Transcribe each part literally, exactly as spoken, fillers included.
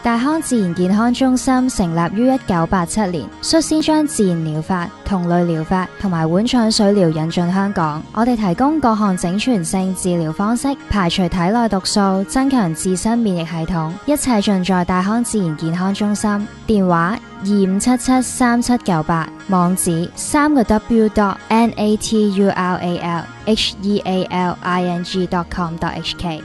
大康自然健康中心成立於一九八七年，率先將自然療法、同類療法同埋碗腸水療引進香港。我哋提供各項整全性治療方式，排除體內毒素，增強自身免疫系統，一切盡在大康自然健康中心。電話二五七七三七九八，網址三個 w dot n a t u r a l h e a l i n g dot com dot h k。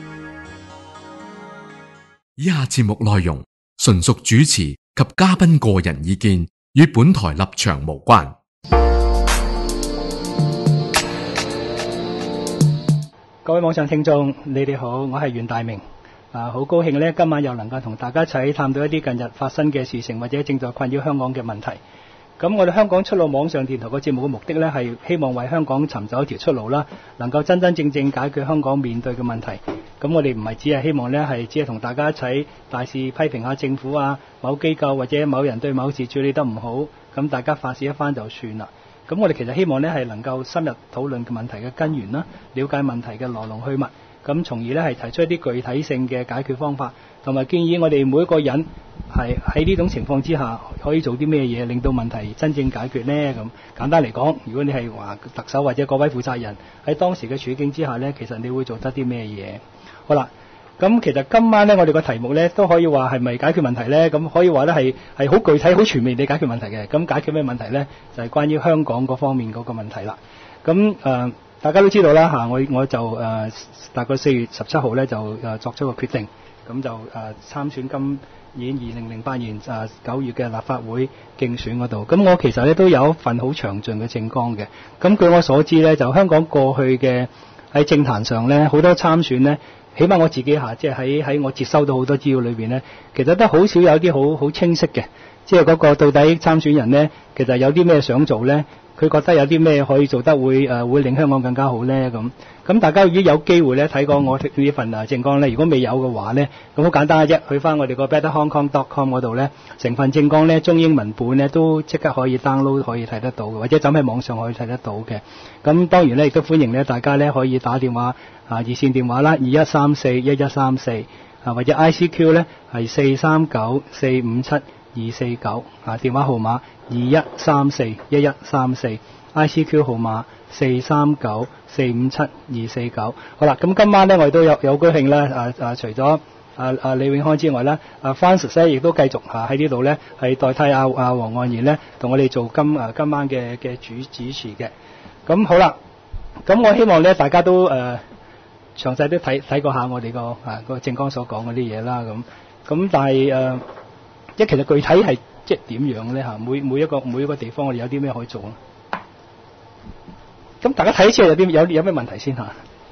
以下節目內容純屬主持及嘉賓個人意見，與本台立場無關。 各位網上聽眾，你哋好，我係袁大明。啊，好高興呢，今晚又能夠同大家一齊探討一啲近日發生嘅事情，或者正在困擾香港嘅問題。咁我哋香港出路網上電台個節目嘅目的呢，係希望為香港尋找一條出路啦，能夠真真正正解決香港面對嘅問題。咁我哋唔係只係希望呢，係只係同大家一齊大肆批評下政府啊、某機構或者某人對某事處理得唔好，咁大家發泄一番就算啦。咁我哋其實希望呢，係能夠深入討論嘅問題嘅根源啦，了解問題嘅來龍去脈，咁從而呢，係提出一啲具體性嘅解決方法，同埋建議我哋每一個人係喺呢種情況之下可以做啲咩嘢，令到問題真正解決呢？咁簡單嚟講，如果你係話特首或者各位負責人喺當時嘅處境之下呢，其實你會做得啲咩嘢？好啦，咁其實今晚呢，我哋個題目呢都可以話係咪解決問題呢？咁可以話呢係係好具體、好全面地解決問題嘅。咁解決咩問題呢？就係、是、關於香港嗰方面嗰個問題啦。咁誒、呃，大家都知道啦嚇，我我就誒、呃、大概四月十七號呢就誒、呃、作出個決定，咁就誒、呃、參選今年二零零八年誒九月嘅立法會競選嗰度。咁我其實呢都有一份好詳盡嘅政綱嘅。咁據我所知呢，就香港過去嘅喺政壇上呢，好多參選呢。起碼我自己下，即係喺喺我接收到好多資料裏邊呢，其實都好少有啲好好清晰嘅，即係嗰個到底參選人呢，其實有啲咩想做呢？佢覺得有啲咩可以做得會誒、呃、會令香港更加好呢？咁咁大家如果有機會呢，睇過我呢份啊政綱呢，如果未有嘅話呢，咁好簡單嘅啫，去翻我哋個 better hong kong dot com 嗰度呢，成份政綱呢，中英文本呢都即刻可以 download 可以睇得到嘅，或者走喺網上可以睇得到嘅。咁當然呢，亦都歡迎呢大家呢可以打電話啊熱線電話啦，二一三四一一三四啊，或者 I C Q 呢係四三九四五七二四九啊，電話號碼二一三四一一三四 I C Q 號碼四三九四五七二四九。好啦，咁今晚呢，我哋都有有高興咧，啊啊除咗啊啊李永康之外咧，啊 Francis 咧亦都繼續啊喺呢度咧係代替阿阿黃岸然咧同我哋做今啊今晚嘅嘅主主持嘅。咁好啦，咁我希望咧大家都誒、呃、詳細都睇睇過下我哋個啊個政綱所講嗰啲嘢啦。咁咁但係誒。呃即係其實具體係即係點樣咧嚇？每每一個每一個地方我哋有啲咩可以做咧？咁大家睇一次有啲有有咩問題先嚇？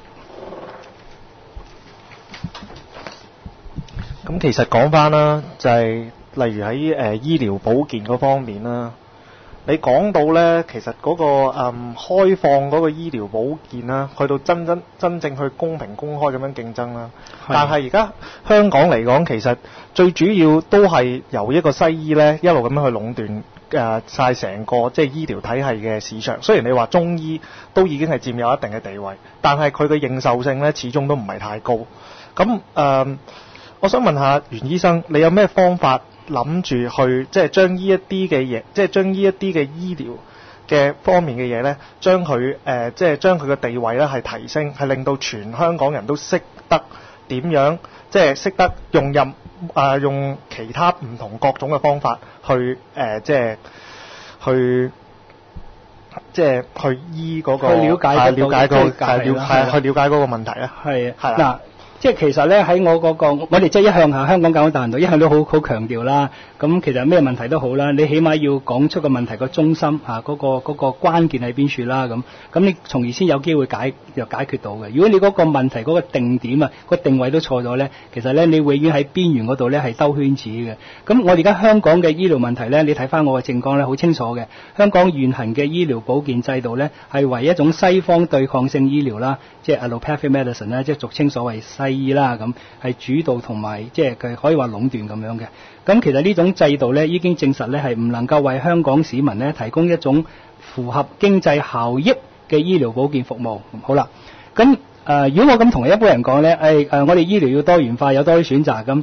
咁其實講翻啦，就係、是、例如喺誒、呃、醫療保健嗰方面啦，你講到咧，其實嗰、那個誒、嗯、開放嗰個醫療保健啦，去到真真真正去公平公開咁樣競爭啦。但係而家香港嚟講，其實最主要都係由一個西醫咧一路咁樣去壟斷誒曬成個即係醫療體系嘅市場。雖然你話中醫都已經係佔有一定嘅地位，但係佢嘅認受性咧始終都唔係太高。咁誒、呃，我想問下袁醫生，你有咩方法諗住去即係將呢一啲嘅嘢，即係將呢一啲嘅醫療嘅方面嘅嘢咧，將佢誒即係將佢嘅地位咧係提升，係令到全香港人都識得點樣，即係識得用任啊、呃、用其他唔同各種嘅方法去誒、呃、即係去即係去醫嗰、嗰個去了解、 啊、了解個係了係去了解嗰個問題啊。 係係嗱。即係其實咧喺我嗰、那個，我哋即係一向下香港教育大學度一向都好好強調啦。咁其實咩問題都好啦，你起碼要講出個問題個中心嚇，嗰、啊那個嗰、那個關鍵喺邊處啦。咁咁你從而先有機會解又解決到嘅。如果你嗰個問題嗰、那個定點啊，個定位都錯咗咧，其實咧你永遠喺邊緣嗰度咧係兜圈子嘅。咁我哋而家香港嘅醫療問題咧，你睇翻我嘅政綱咧好清楚嘅。香港現行嘅醫療保健制度咧係為一種西方對抗性醫療啦，即係 allopathic medicine 啦，即係俗稱所謂西醫啦，咁係主導同埋即係佢可以話壟斷咁樣嘅。咁其實呢種制度咧已經證實咧係唔能夠為香港市民咧提供一種符合經濟效益嘅醫療保健服務。好啦，咁誒、呃、如果我咁同一般人講咧，誒、哎、誒、呃、我哋醫療要多元化，有多啲選擇咁。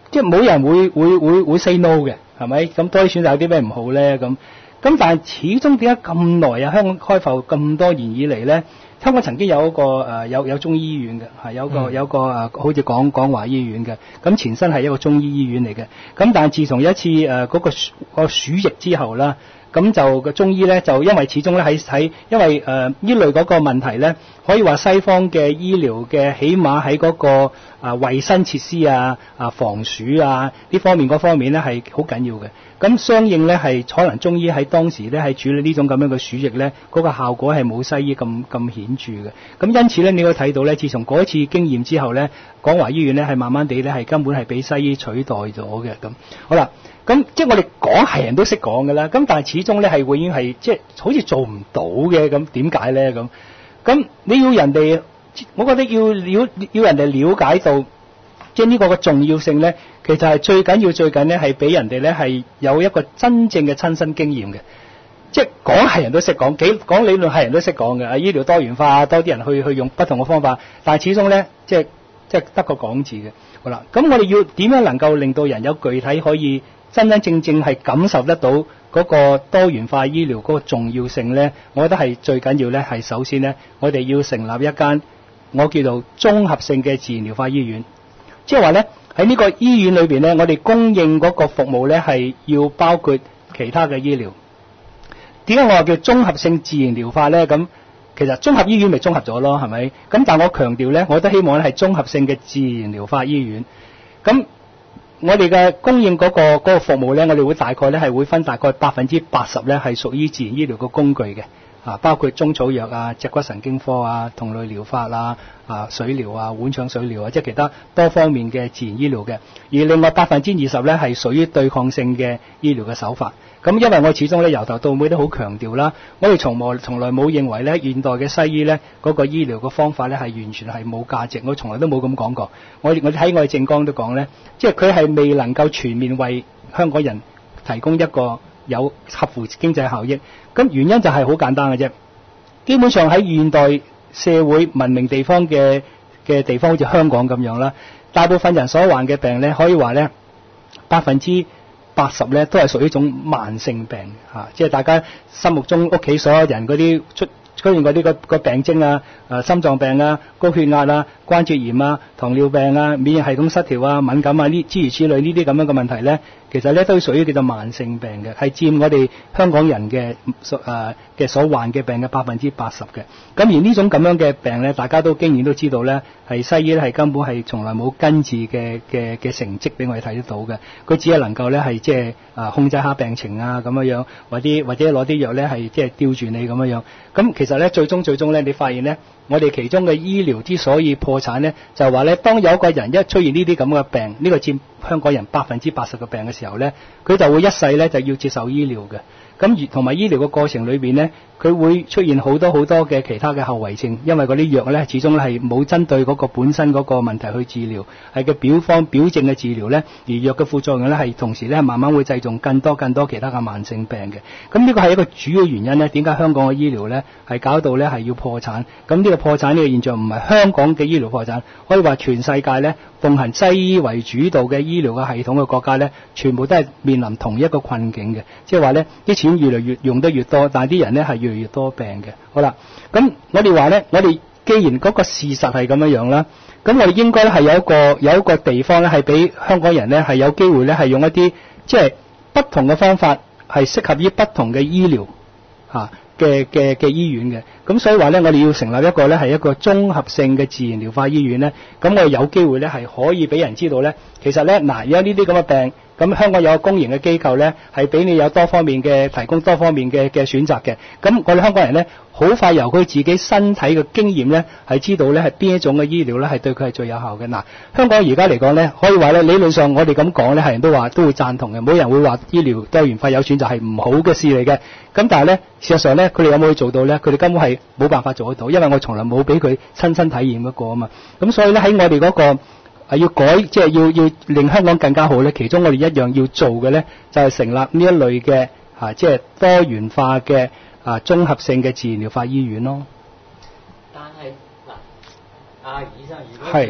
即係冇人會會會會 say no 嘅，係咪？咁多啲選擇有啲咩唔好咧？咁咁但係始終點解咁耐啊？香港開埠咁多年以嚟咧，香港曾經有一個誒、呃、有有中醫醫院嘅，係有個、嗯、有個誒、呃、好似廣廣華醫院嘅，咁前身係一個中醫醫院嚟嘅。咁但係自從有一次誒嗰、呃那個鼠、那個鼠疫之後啦。咁就個中醫咧，就因為始終咧喺喺，因為誒呢、呃、類嗰個問題咧，可以話西方嘅醫療嘅，起碼喺嗰、那個啊衞生設施啊、啊防鼠啊呢方面嗰方面咧係好緊要嘅。咁相應咧係可能中醫喺當時咧係處理呢種咁樣嘅鼠疫咧，嗰、那個效果係冇西醫咁咁顯著嘅。咁因此咧，你可以睇到咧，自從嗰一次經驗之後咧，廣華醫院咧係慢慢地咧係根本係俾西醫取代咗嘅。咁好啦。咁即係我哋講係人都識講㗎啦，咁但係始終咧係永遠係即係好似做唔到嘅，咁點解咧？咁咁你要人哋，我覺得要要要人哋了解到，即係呢個嘅重要性咧，其實係最緊要最緊咧係俾人哋咧係有一個真正嘅親身經驗嘅，即係講係人都識講，幾講理論係人都識講嘅，啊醫療多元化，多啲人去去用不同嘅方法，但係始終咧即係即係得個講字嘅。好啦，咁我哋要點樣能夠令到人有具體可以真真正正係感受得到嗰個多元化醫療嗰個重要性咧，我覺得係最緊要咧係首先咧，我哋要成立一間我叫做綜合性嘅自然療法醫院，即係話咧喺呢個醫院裏邊咧，我哋供應嗰個服務咧係要包括其他嘅醫療。點解我話叫綜合性自然療法咧？咁其實綜合醫院咪綜合咗咯，係咪？咁但係我強調咧，我都希望咧係綜合性嘅自然療法醫院。咁我哋嘅供應嗰個嗰個服務咧，我哋會大概咧係會分大概百分之八十咧係屬於自然醫療嘅工具嘅，啊包括中草藥啊、脊骨神經科啊、同類療法啊、啊水療啊、碗腸水療啊，即係其他多方面嘅自然醫療嘅。而另外百分之二十咧係屬於對抗性嘅醫療嘅手法。咁因為我始終咧由頭到尾都好強調啦，我哋從無從來冇認為咧現代嘅西醫咧嗰個醫療嘅方法咧係完全係冇價值，我從來都冇咁講過。我我喺我哋政綱都講咧，即係佢係未能夠全面為香港人提供一個有合乎經濟效益。咁原因就係好簡單嘅啫，基本上喺現代社會文明地方嘅嘅地方，好似香港咁樣啦，大部分人所患嘅病咧，可以話咧百分之八十咧都係屬於一種慢性病嚇、啊，即係大家心目中屋企所有人嗰啲出出現嗰啲個個病徵啊，誒心臟病啊、高血壓啊、關節炎啊、糖尿病啊、免疫系統失調啊、敏感啊呢諸如此類呢啲咁樣嘅問題咧，其實咧都屬於叫做慢性病嘅，係佔我哋香港人嘅所誒嘅所患嘅病嘅百分之八十嘅。咁而呢種咁樣嘅病咧，大家都經驗都知道咧，係西醫咧係根本係從來冇根治嘅嘅嘅成績俾我哋睇得到嘅。佢只係能夠咧係即係啊控制下病情啊咁樣樣，或者或者攞啲藥咧係即係吊住你咁樣樣。咁其實咧最終最終咧，你發現咧，我哋其中嘅醫療之所以破產咧，就係話咧，當有一個人一出現呢啲咁嘅病，呢個佔香港人百分之八十嘅病嘅時候咧，佢就會一世咧就要接受醫療嘅。咁而同埋醫療嘅過程裏邊咧，佢會出現好多好多嘅其他嘅後遺症，因為嗰啲藥咧始終咧係冇針對嗰個本身嗰個問題去治療，係嘅表方表症嘅治療咧，而藥嘅副作用咧係同時咧慢慢會製造更多更多其他嘅慢性病嘅。咁呢個係一個主要原因咧，點解香港嘅醫療咧係搞到咧係要破產？咁呢個破產呢個現象唔係香港嘅醫療破產，可以話全世界咧奉行西醫為主導嘅醫療嘅系統嘅國家咧，全部都係面臨同一個困境嘅，即係話咧啲錢越嚟越用得越多，但係啲人咧係越嚟越多病嘅。好啦，咁我哋話咧，我哋既然嗰個事實係咁樣樣啦，咁我哋應該咧係有一個有一個地方咧係俾香港人咧係有機會咧係用一啲即係不同嘅方法，係適合於不同嘅醫療嚇嘅嘅嘅醫院嘅。咁所以話咧，我哋要成立一個咧係一個綜合性嘅自然療法醫院咧，咁我哋有機會咧係可以俾人知道咧，其實咧嗱，而家呢啲咁嘅病。咁香港有個公營嘅機構咧，係俾你有多方面嘅提供多方面嘅嘅選擇嘅。咁我哋香港人咧，好快由佢自己身體嘅經驗咧，係知道咧係邊一種嘅醫療咧係對佢係最有效嘅。嗱，香港而家嚟講咧，可以話咧理論上我哋咁講咧，係人都話都會贊同嘅，冇人會話醫療多元化有選擇係唔好嘅事嚟嘅。咁但係咧，事實上咧，佢哋有冇去做到咧？佢哋根本係冇辦法做得到，因為我從來冇俾佢親身體驗一個啊嘛。咁所以咧喺我哋嗰個係要改，即係要要令香港更加好咧。其中我哋一樣要做嘅咧，就係成立呢一類嘅啊，即係多元化嘅啊綜合性嘅自然療法醫院咯。 但係嗱，阿醫生，如果你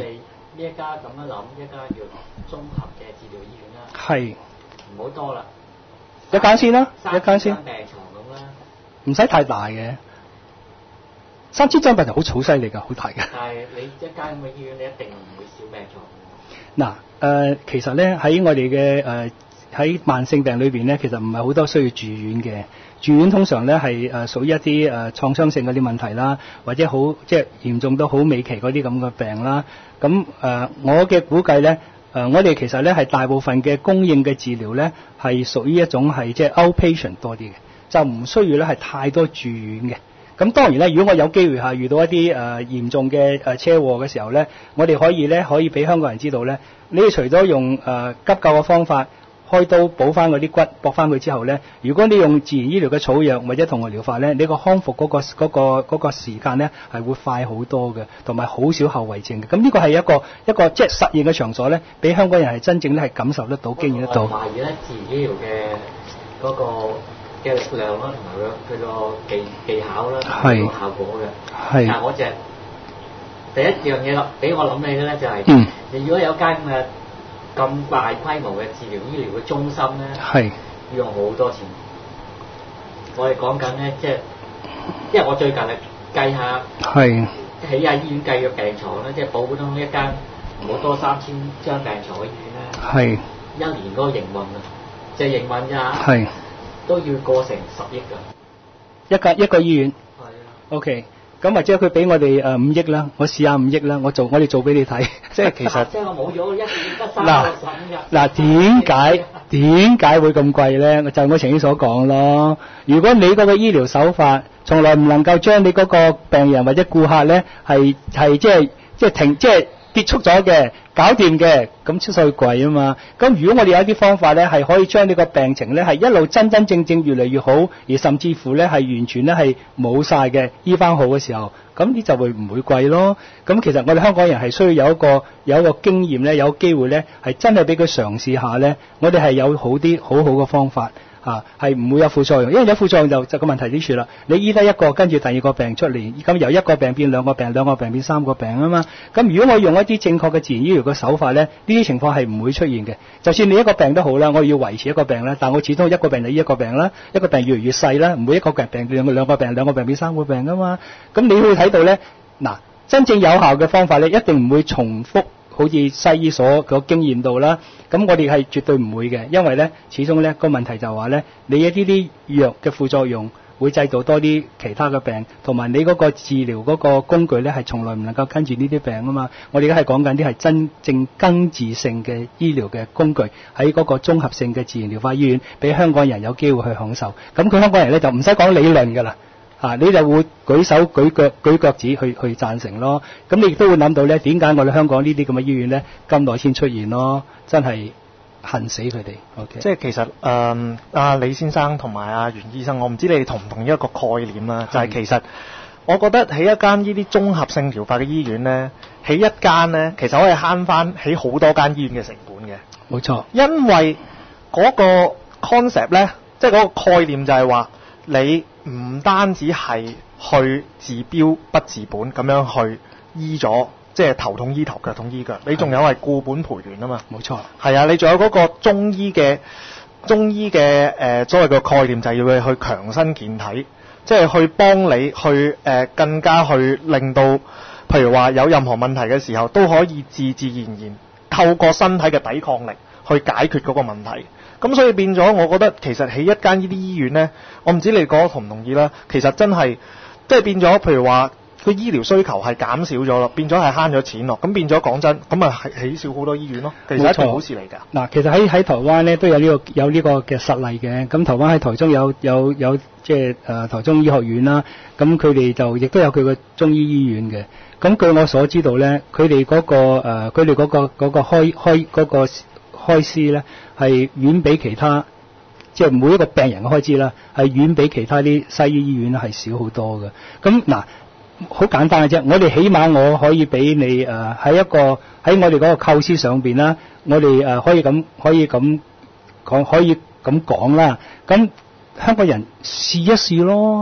呢一家咁樣諗，一家叫綜合嘅治療醫院啦， 係唔好多啦， 一間先啦， 三一間先， 病床咁啦。 唔使太大嘅。三千張病床好好犀利㗎，好大嘅。 但係你一間咁嘅醫院，你一定唔會少病床。 嗱，誒、呃，其實咧喺我哋嘅誒喺慢性病裏邊咧，其實唔係好多需要住院嘅。住院通常咧係誒屬於一啲誒創傷性嗰啲問題啦，或者好即係嚴重到好尾期嗰啲咁嘅病啦。咁誒、呃，我嘅估計咧，誒、呃，我哋其實咧係大部分嘅供應嘅治療咧係屬於一種係即係 outpatient 多啲嘅，就唔需要咧係太多住院嘅。咁當然咧，如果我有機會下遇到一啲誒、呃、嚴重嘅誒、呃、車禍嘅時候咧，我哋可以咧可以俾香港人知道咧，你除咗用誒、呃、急救嘅方法開刀補翻嗰啲骨駁翻佢之後咧，如果你用自然醫療嘅草藥或者同我療法咧，你個康復嗰、嗰個嗰、嗰個嗰、嗰個時間咧係會快好多嘅，同埋好少後遺症嘅。咁呢個係一個一個即係實驗嘅場所咧，俾香港人係真正咧係感受得到、經驗得到。 我懷疑咧，自然醫療嘅嗰個嘅力量啦，同埋佢佢個技技巧啦，係個效果嘅。係。但係我就第一樣嘢啦，俾我諗起嘅咧就係、是，嗯，你如果有間咁嘅咁大規模嘅治療醫療嘅中心咧，係要用好多錢。我哋講緊咧，即係，因為我最近係計下，係起下醫院計嘅病床咧，即係普通一間唔好多三千張病床嘅醫院咧，係一年嗰個營運啊，即係營運咋，係都要過成十億㗎。一間一個醫院。係啊。OK。咁或者佢俾我哋誒五億啦，我試下五億啦，我做我哋做俾你睇，即係其實即係我冇咗一億得三個十五日。嗱，點解點解會咁貴咧？就係我前面所講咯。如果你嗰個醫療手法從來唔能夠將你嗰個病人或者顧客咧係係即係即係停即係結束咗嘅，搞掂嘅，咁出數貴啊嘛。咁如果我哋有一啲方法咧，係可以將呢個病情咧係一路真真正正越嚟越好，而甚至乎咧係完全咧係冇晒嘅醫翻好嘅時候，咁呢就會唔會貴咯。咁其實我哋香港人係需要有一個有一個經驗咧，有機會咧係真係俾佢嘗試下咧，我哋係有好啲好好嘅方法。嚇係唔會有副作用，因為有副作用就就個問題之處啦。你醫得一個，跟住第二個病出嚟，咁由一個病變兩個病，兩個病變三個病啊嘛。咁如果我用一啲正確嘅自然醫療嘅手法咧，呢啲情況係唔會出現嘅。就算你一個病都好啦，我要維持一個病啦，但我始終一個病就醫一個病啦，一個病越嚟越細啦，唔會一個病病兩個兩個病兩個病變三個病啊嘛。咁你會睇到咧，嗱，真正有效嘅方法咧，一定唔會重複。好似西醫所個經驗到啦，咁我哋係絕對唔會嘅，因為咧始終咧個問題就係話咧，你一啲啲藥嘅副作用會製造多啲其他嘅病，同埋你嗰個治療嗰個工具咧係從來唔能夠跟住呢啲病啊嘛。我哋而家係講緊啲係真正根治性嘅醫療嘅工具，喺嗰個綜合性嘅自然療法醫院，俾香港人有機會去享受。咁佢香港人咧就唔使講理論㗎啦。啊！你就會舉手舉腳舉腳趾去去贊成咯。咁你亦都會諗到咧，點解我哋香港呢啲咁嘅醫院咧咁耐先出現咯？真係恨死佢哋。OK。即係其實誒，阿李先生同埋阿袁醫生，我唔知你哋同唔同意一個概念啦，就係其實我覺得起一間呢啲綜合性療法嘅醫院咧，起一間咧，其實可以慳翻起好多間醫院嘅成本嘅。冇錯。因為嗰個 concept 咧，即係嗰個概念就係話你。唔單止係去治標不治本咁樣去醫咗，即係頭痛醫頭，腳痛醫腳，你仲有係固本培元啊嘛。冇錯。係啊，你仲有嗰個中醫嘅中醫嘅誒所謂嘅概念，就係要你去強身健體，即係去幫你去誒、呃、更加去令到，譬如話有任何問題嘅時候，都可以自自然然透過身體嘅抵抗力去解決嗰個問題。咁所以變咗，我覺得其實起一間呢啲醫院呢，我唔知你講同唔同意啦。其實真係即係變咗，譬如話個醫療需求係減少咗咯，變咗係慳咗錢咯。咁變咗講真，咁啊係起少好多醫院咯。其實係一件好事嚟㗎。嗱，其實喺喺台灣呢都有呢、呢個有呢個嘅實例嘅。咁台灣喺台中有有有即係誒台中醫學院啦。咁佢哋就亦都有佢個中醫醫院嘅。咁據我所知道呢，佢哋嗰個誒佢哋嗰個嗰、嗰個開開嗰個開支咧係遠比其他，即係每一個病人嘅開支啦，係遠比其他啲西醫醫院係少好多嘅。咁嗱，好簡單嘅啫，我哋起碼我可以俾你誒喺、呃、一個喺我哋嗰個構思上邊啦，我哋誒、呃、可以咁可以咁講可以咁講啦。咁香港人試一試咯。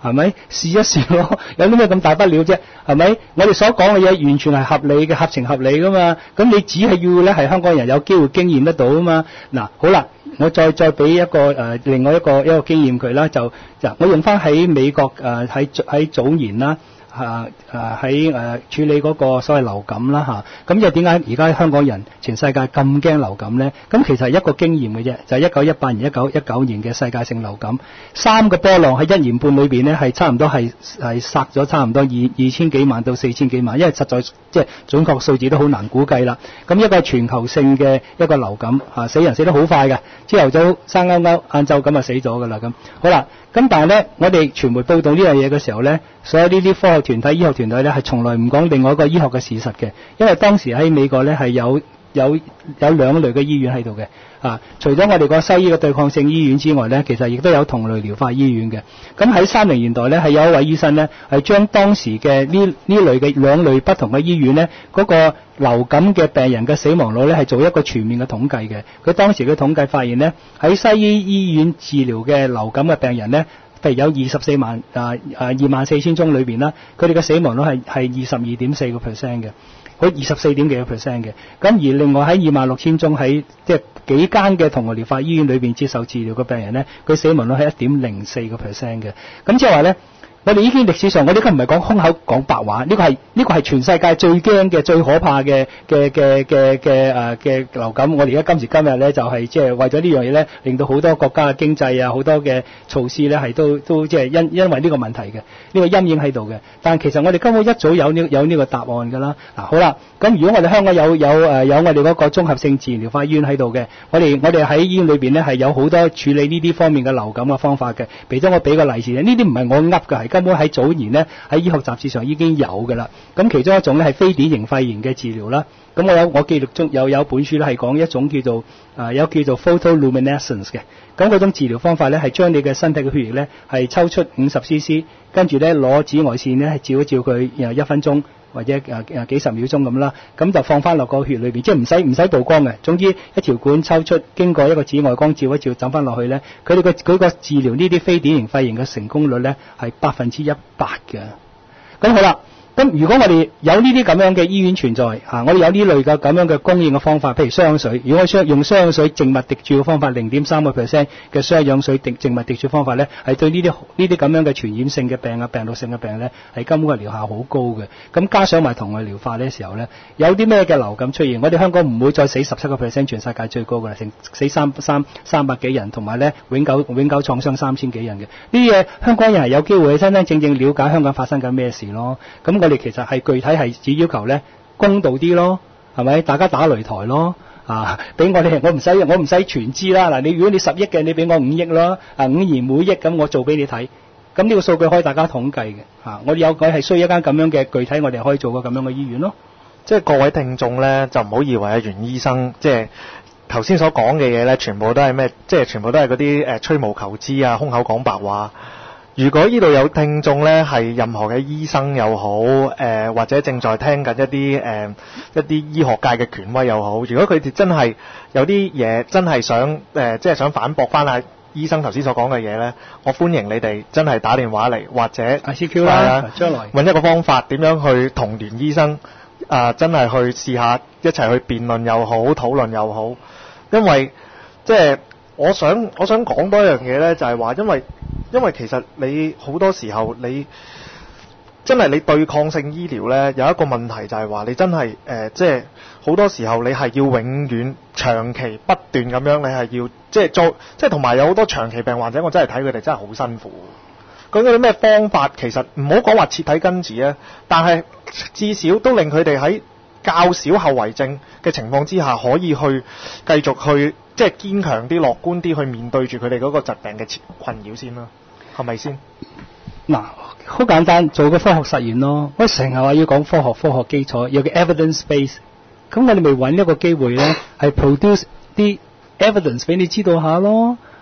係咪？試一試咯，有啲咩咁大不了啫？係咪？我哋所講嘅嘢完全係合理嘅，合情合理噶嘛。咁你只係要咧係香港人有機會經驗得到啊嘛。嗱，好啦，我再再俾一個誒、呃、另外一個一個經驗佢啦，就就我用翻喺美國誒喺喺早年啦。啊啊喺誒處理嗰個所謂流感啦嚇，咁又點解而家香港人全世界咁驚流感咧？咁其實係一個經驗嘅啫，就係一九一八年、一九一九年嘅世界性流感，三個波浪喺一年半裏邊咧係差唔多係係殺咗差唔多二二千幾萬到四千幾萬，因為實在即係準確數字都好難估計啦。咁一個係全球性嘅一個流感嚇，死人死得好快嘅，朝頭早生勾勾，晏晝咁就死咗㗎啦咁。好啦。咁但係咧，我哋傳媒報道呢樣嘢嘅時候咧，所有呢啲科學團體、醫學團體咧，係從來唔講另外一個醫學嘅事實嘅，因為當時喺美國咧係有有有兩類嘅醫院喺度嘅，啊，除咗我哋個西醫嘅對抗性醫院之外咧，其實亦都有同類療法醫院嘅。咁喺三零年代咧，係有一位醫生咧，係將當時嘅呢呢類嘅兩類不同嘅醫院咧，嗰個流感嘅病人嘅死亡率咧係做一個全面嘅統計嘅。佢當時嘅統計發現咧，喺西醫醫院治療嘅流感嘅病人咧，譬如有二十四萬啊啊二萬四千宗裏邊啦，佢哋嘅死亡率係係二十二點四個 percent 嘅，佢二十四點幾個 percent 嘅。咁而另外喺二萬六千宗喺即係幾間嘅同類療法醫院裏邊接受治療嘅病人咧，佢死亡率係一點零四個 percent 嘅。咁即係話咧。我哋已經歷史上，我哋而家唔係講空口講白話，呢個係呢個係全世界最驚嘅、最可怕嘅嘅嘅嘅嘅誒嘅流感。我哋而家今時今日咧，就係即係為咗呢樣嘢咧，令到好多國家嘅經濟啊，好多嘅措施咧，係都都即係因因為呢個問題嘅呢個陰影喺度嘅。但係其實我哋根本一早有呢有呢個答案㗎啦。嗱，好啦，咁如果我哋香港有有誒有我哋嗰個綜合性自然療法醫院喺度嘅，我哋我哋喺醫院裏邊咧係有好多處理呢啲方面嘅流感嘅方法嘅。譬如我俾個例子，呢啲唔係我噏㗎，係根本喺早年咧喺醫學雜誌上已經有㗎啦。咁其中一種咧係非典型肺炎嘅治療啦。咁我有我記錄中有有本書咧係講一種叫做啊、呃、有叫做 photoluminescence 嘅。咁嗰種治療方法咧係將你嘅身體嘅血液咧係抽出五十 c.c， 跟住咧攞紫外線咧係照一照佢，然後一分鐘或者誒誒幾十秒鐘咁啦，咁就放翻落個血裏邊，即係唔使唔使曝光嘅。總之一條管抽出，經過一個紫外光照一照，走翻落去咧，佢哋個佢個治療呢啲非典型肺炎嘅成功率咧係百分之一百嘅。咁好啦。咁如果我哋有呢啲咁樣嘅醫院存在，啊，我哋有呢類嘅咁樣嘅供應嘅方法，譬如雙氧水，如果我用雙氧水靜脈滴注嘅方法，零點三個 percent 嘅雙氧水滴靜脈滴注方法咧，係對呢啲呢啲咁樣嘅傳染性嘅病啊、病毒性嘅病咧，係根本嘅療效好高嘅。咁加上埋同類療法呢時候咧，有啲咩嘅流感出現，我哋香港唔會再死十七個 percent，全世界最高㗎啦，成死三三三百幾人，同埋咧永久永久創傷三千幾人嘅。呢啲嘢香港人係有機會真真正正了解香港發生緊咩事咯。咁我哋其實係具體係只要求咧公道啲咯，係咪？大家打擂台咯，啊，俾我哋我唔使我唔使全知啦。嗱，你如果你十億嘅，你俾我五億啦，啊五言每億咁，我做俾你睇。咁呢個數據可以大家統計嘅，啊，我哋有佢係需要一間咁樣嘅具體，我哋可以做個咁樣嘅醫院咯。 即係各位聽眾咧，就唔好以為阿袁醫生即係頭先所講嘅嘢咧，全部都係咩？即係全部都係嗰啲誒吹毛求疵啊，空口講白話。如果呢度有聽眾咧，係任何嘅醫生又好，誒、呃、或者正在聽緊一啲誒、呃、一啲醫學界嘅權威又好，如果佢哋真係有啲嘢真係想誒、呃，即係想反駁翻阿醫生頭先所講嘅嘢咧，我歡迎你哋真係打電話嚟，或者 I C Q 啦，將來揾一個方法點樣去同袁醫生啊、呃，真係去試下一齊去辯論又好，討論又好，因為即係我想我想講多一樣嘢咧，就係話因為。因為其實你好多時候你真係你對抗性醫療呢，有一個問題就係話你真係誒即係好多時候你係要永遠長期不斷咁樣，你係要即係做即係同埋有好多長期病患者，我真係睇佢哋真係好辛苦。究竟有啲咩方法？其實唔好講話徹底根治啊，但係至少都令佢哋喺較少後遺症嘅情況之下，可以去繼續去即係堅強啲、樂觀啲去面對住佢哋嗰個疾病嘅困擾先啦。係咪先？ 嗱，好簡單，做個科學實驗咯。我成日話要講科學，科學基礎有個 evidence base。咁我哋咪揾一個機會咧，係 produce 啲 evidence 俾你知道下咯，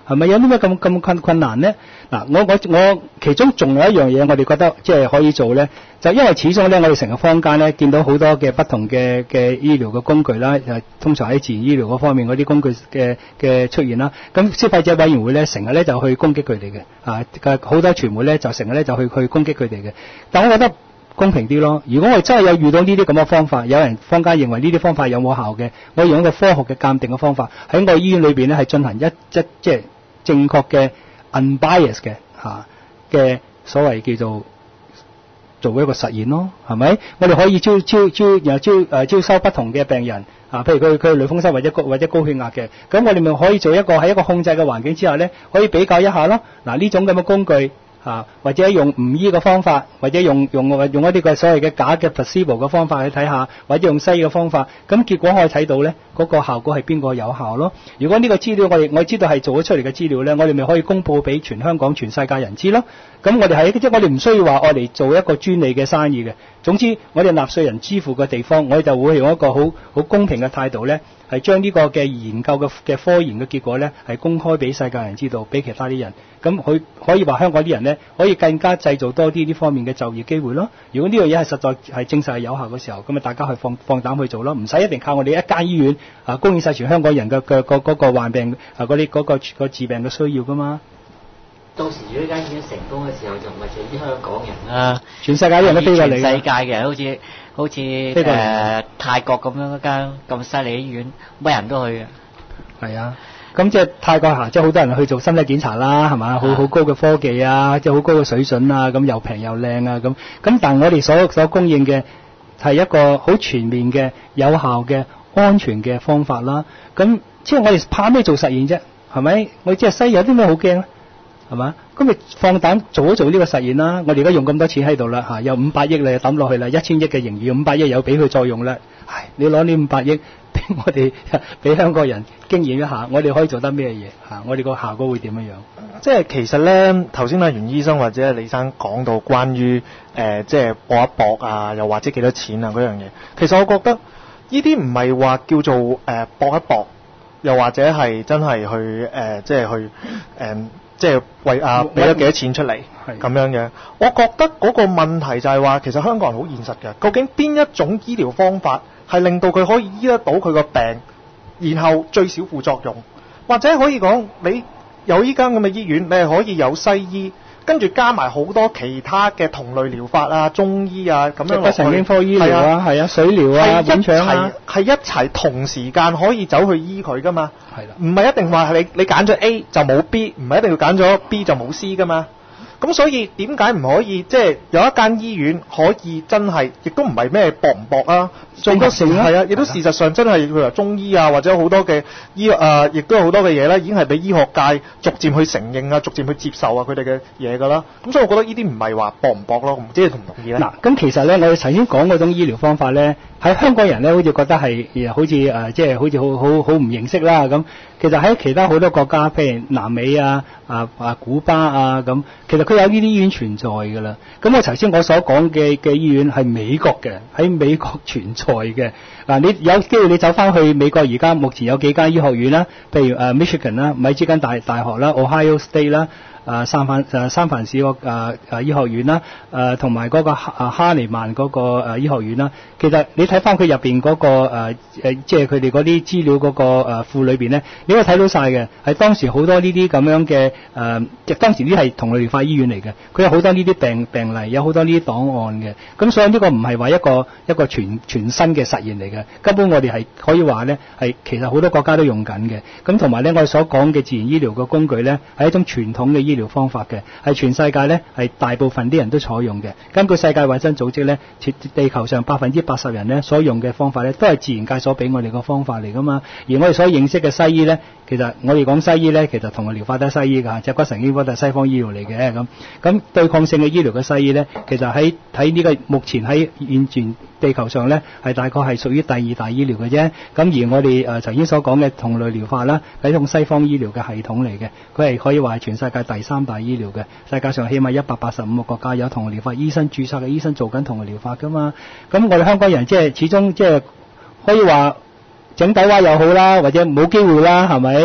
係咪有啲咩咁咁困困難咧？嗱，我我我其中仲有一樣嘢，我哋覺得即係可以做咧，就因為始終咧，我哋成個坊間咧見到好多嘅不同嘅嘅醫療嘅工具啦，誒通常喺自然醫療嗰方面嗰啲工具嘅嘅出現啦，咁消費者委員會咧成日咧就去攻擊佢哋嘅，啊好多傳媒咧就成日咧就去去攻擊佢哋嘅，但我覺得公平啲咯。如果我哋真係有遇到呢啲咁嘅方法，有人坊間認為呢啲方法有冇效嘅，我用一個科學嘅鑑定嘅方法喺我醫院裏邊咧係進行一一即係正確嘅 unbiased 嘅嚇嘅所謂叫做做一個實驗咯，係咪？我哋可以招招招又招誒、呃、招收不同嘅病人啊，譬如佢佢類風濕或者高或者高血壓嘅，咁我哋咪可以做一個喺一個控制嘅環境之下咧，可以比較一下咯。嗱、啊、呢種咁嘅工具。啊，或者用唔醫嘅方法，或者用用用一啲嘅所謂嘅假嘅 placebo 嘅方法去睇下，或者用西醫嘅方法，咁結果可以睇到咧，嗰、那個效果係邊個有效咯？如果呢個資料我哋我知道係做咗出嚟嘅資料咧，我哋咪可以公佈俾全香港、全世界人知咯。咁我哋係即係我哋唔需要話我哋做一個專利嘅生意嘅。總之，我哋納稅人支付嘅地方，我哋就會用一個好好公平嘅態度咧，係將呢個嘅研究嘅嘅科研嘅結果咧，係公開俾世界人知道，俾其他啲人。咁佢可以話香港啲人咧，可以更加製造多啲呢方面嘅就業機會咯。如果呢樣嘢係實在係證實係有效嘅時候，咁咪大家去放放膽去做咯，唔使一定靠我哋一間醫院啊供應曬全香港人嘅嘅嗰嗰個患病啊嗰啲嗰個個治病嘅需要噶嘛。 到時如果呢間醫院成功嘅時候，就唔係淨係啲香港人啦， 全世界啲人都飛過嚟， 全世界嘅人好似好似誒、呃、泰國咁樣一間咁犀利嘅醫院，乜人都去嘅。係啊。咁即係泰國嚇，即係好多人去做身體檢查啦，係嘛？好好高嘅科技啊，即係好高嘅水準啊，咁又平又靚啊，咁咁。但係我哋所所供應嘅係一個好全面嘅、有效嘅、安全嘅方法啦。咁即係我哋怕咩做實驗啫？係咪？我即係西有啲咩好驚咧？係嘛？咁咪放膽做一做呢個實驗啦！我哋而家用咁多錢喺度啦嚇，有五百億你抌落去啦，一千億嘅盈餘，五百億有俾佢再用啦。唉，你攞呢五百億俾我哋俾香港人經驗一下，我哋可以做得咩嘢嚇？我哋個效果會點樣樣？ 即係其實咧，頭先阿袁醫生或者李生講到關於誒、呃，即係搏一搏啊，又或者幾多錢啊嗰樣嘢，其實我覺得呢啲唔係話叫做誒、呃、搏一搏，又或者係真係去誒、呃，即係去誒。呃即係為啊俾咗幾多錢出嚟咁樣嘅，我覺得嗰個問題就係話，其實香港人好現實嘅。究竟邊一種醫療方法係令到佢可以醫得到佢個病，然後最少副作用，或者可以講你有依間咁嘅醫院，你係可以有西醫，跟住加埋好多其他嘅同類療法啊、中醫啊咁樣落去， 神經科醫療啊，係啊，水療啊， 一齊係一齊同時間可以走去醫佢噶嘛。係啦，唔係一定話你你揀咗 A 就冇 B， 唔係一定要揀咗 B 就冇 C 噶嘛。咁所以點解唔可以即係、就是、有一間醫院可以真係，亦都唔係咩搏唔搏啊？做得成係啊，亦都事實上真係譬如話中醫啊，或者好多嘅醫誒，亦、呃、都有好多嘅嘢咧，已經係俾醫學界逐漸去承認啊，逐漸去接受啊佢哋嘅嘢㗎啦。咁所以我覺得呢啲唔係話搏唔搏咯，唔知你同唔同意咧？嗱， 咁其實咧，我哋頭先講嗰種醫療方法咧，喺香港人咧好似覺得係好似誒，即係好似好好好唔認識啦咁。其實喺其他好多國家，譬如南美啊、啊啊古巴啊咁，其實佢有呢啲醫院存在㗎啦。咁我頭先我所講嘅嘅醫院係美國嘅，喺美國存在嘅。嗱，你有機會你走翻去美國，而家目前有幾間醫學院啦，譬如誒 Michigan 啦、米芝根大大學啦、Ohio State 啦。誒三藩誒三藩市個誒誒醫學院啦，誒同埋嗰個哈哈尼曼嗰個誒醫學院啦。其實你睇翻佢入邊嗰個誒誒，即係佢哋嗰啲資料嗰個誒庫裏邊咧，你可以睇到晒嘅。係當時好多呢啲咁樣嘅誒，即係當時呢啲係同類療法醫院嚟嘅，佢有好多呢啲病病例，有好多呢啲檔案嘅。咁所以呢個唔係話一個一個全全新嘅實驗嚟嘅，根本我哋係可以話咧係其實好多國家都用緊嘅。咁同埋咧，我哋所講嘅自然醫療嘅工具咧，係一種傳統嘅醫療方法嘅，係全世界咧係大部分啲人都採用嘅。根據世界衛生組織咧，地球上百分之八十人咧所用嘅方法咧，都係自然界所俾我哋個方法嚟噶嘛。而我哋所認識嘅西醫咧，其實我哋講西醫咧，其實同個療法都係西醫㗎，脊骨神經科都係西方醫療嚟嘅。咁咁對抗性嘅醫療嘅西醫咧，其實喺喺呢個目前喺現存地球上咧，係大概係屬於第二大醫療嘅啫。咁而我哋誒頭先所講嘅同類療法啦，係一種西方醫療嘅系統嚟嘅，佢係可以話係全世界第三大醫療嘅。世界上起碼一百八十五個國家有同類療法醫生註冊嘅醫生做緊同類療法噶嘛。咁我哋香港人即係始終即係可以話整底蛙又好啦，或者冇機會啦，係咪？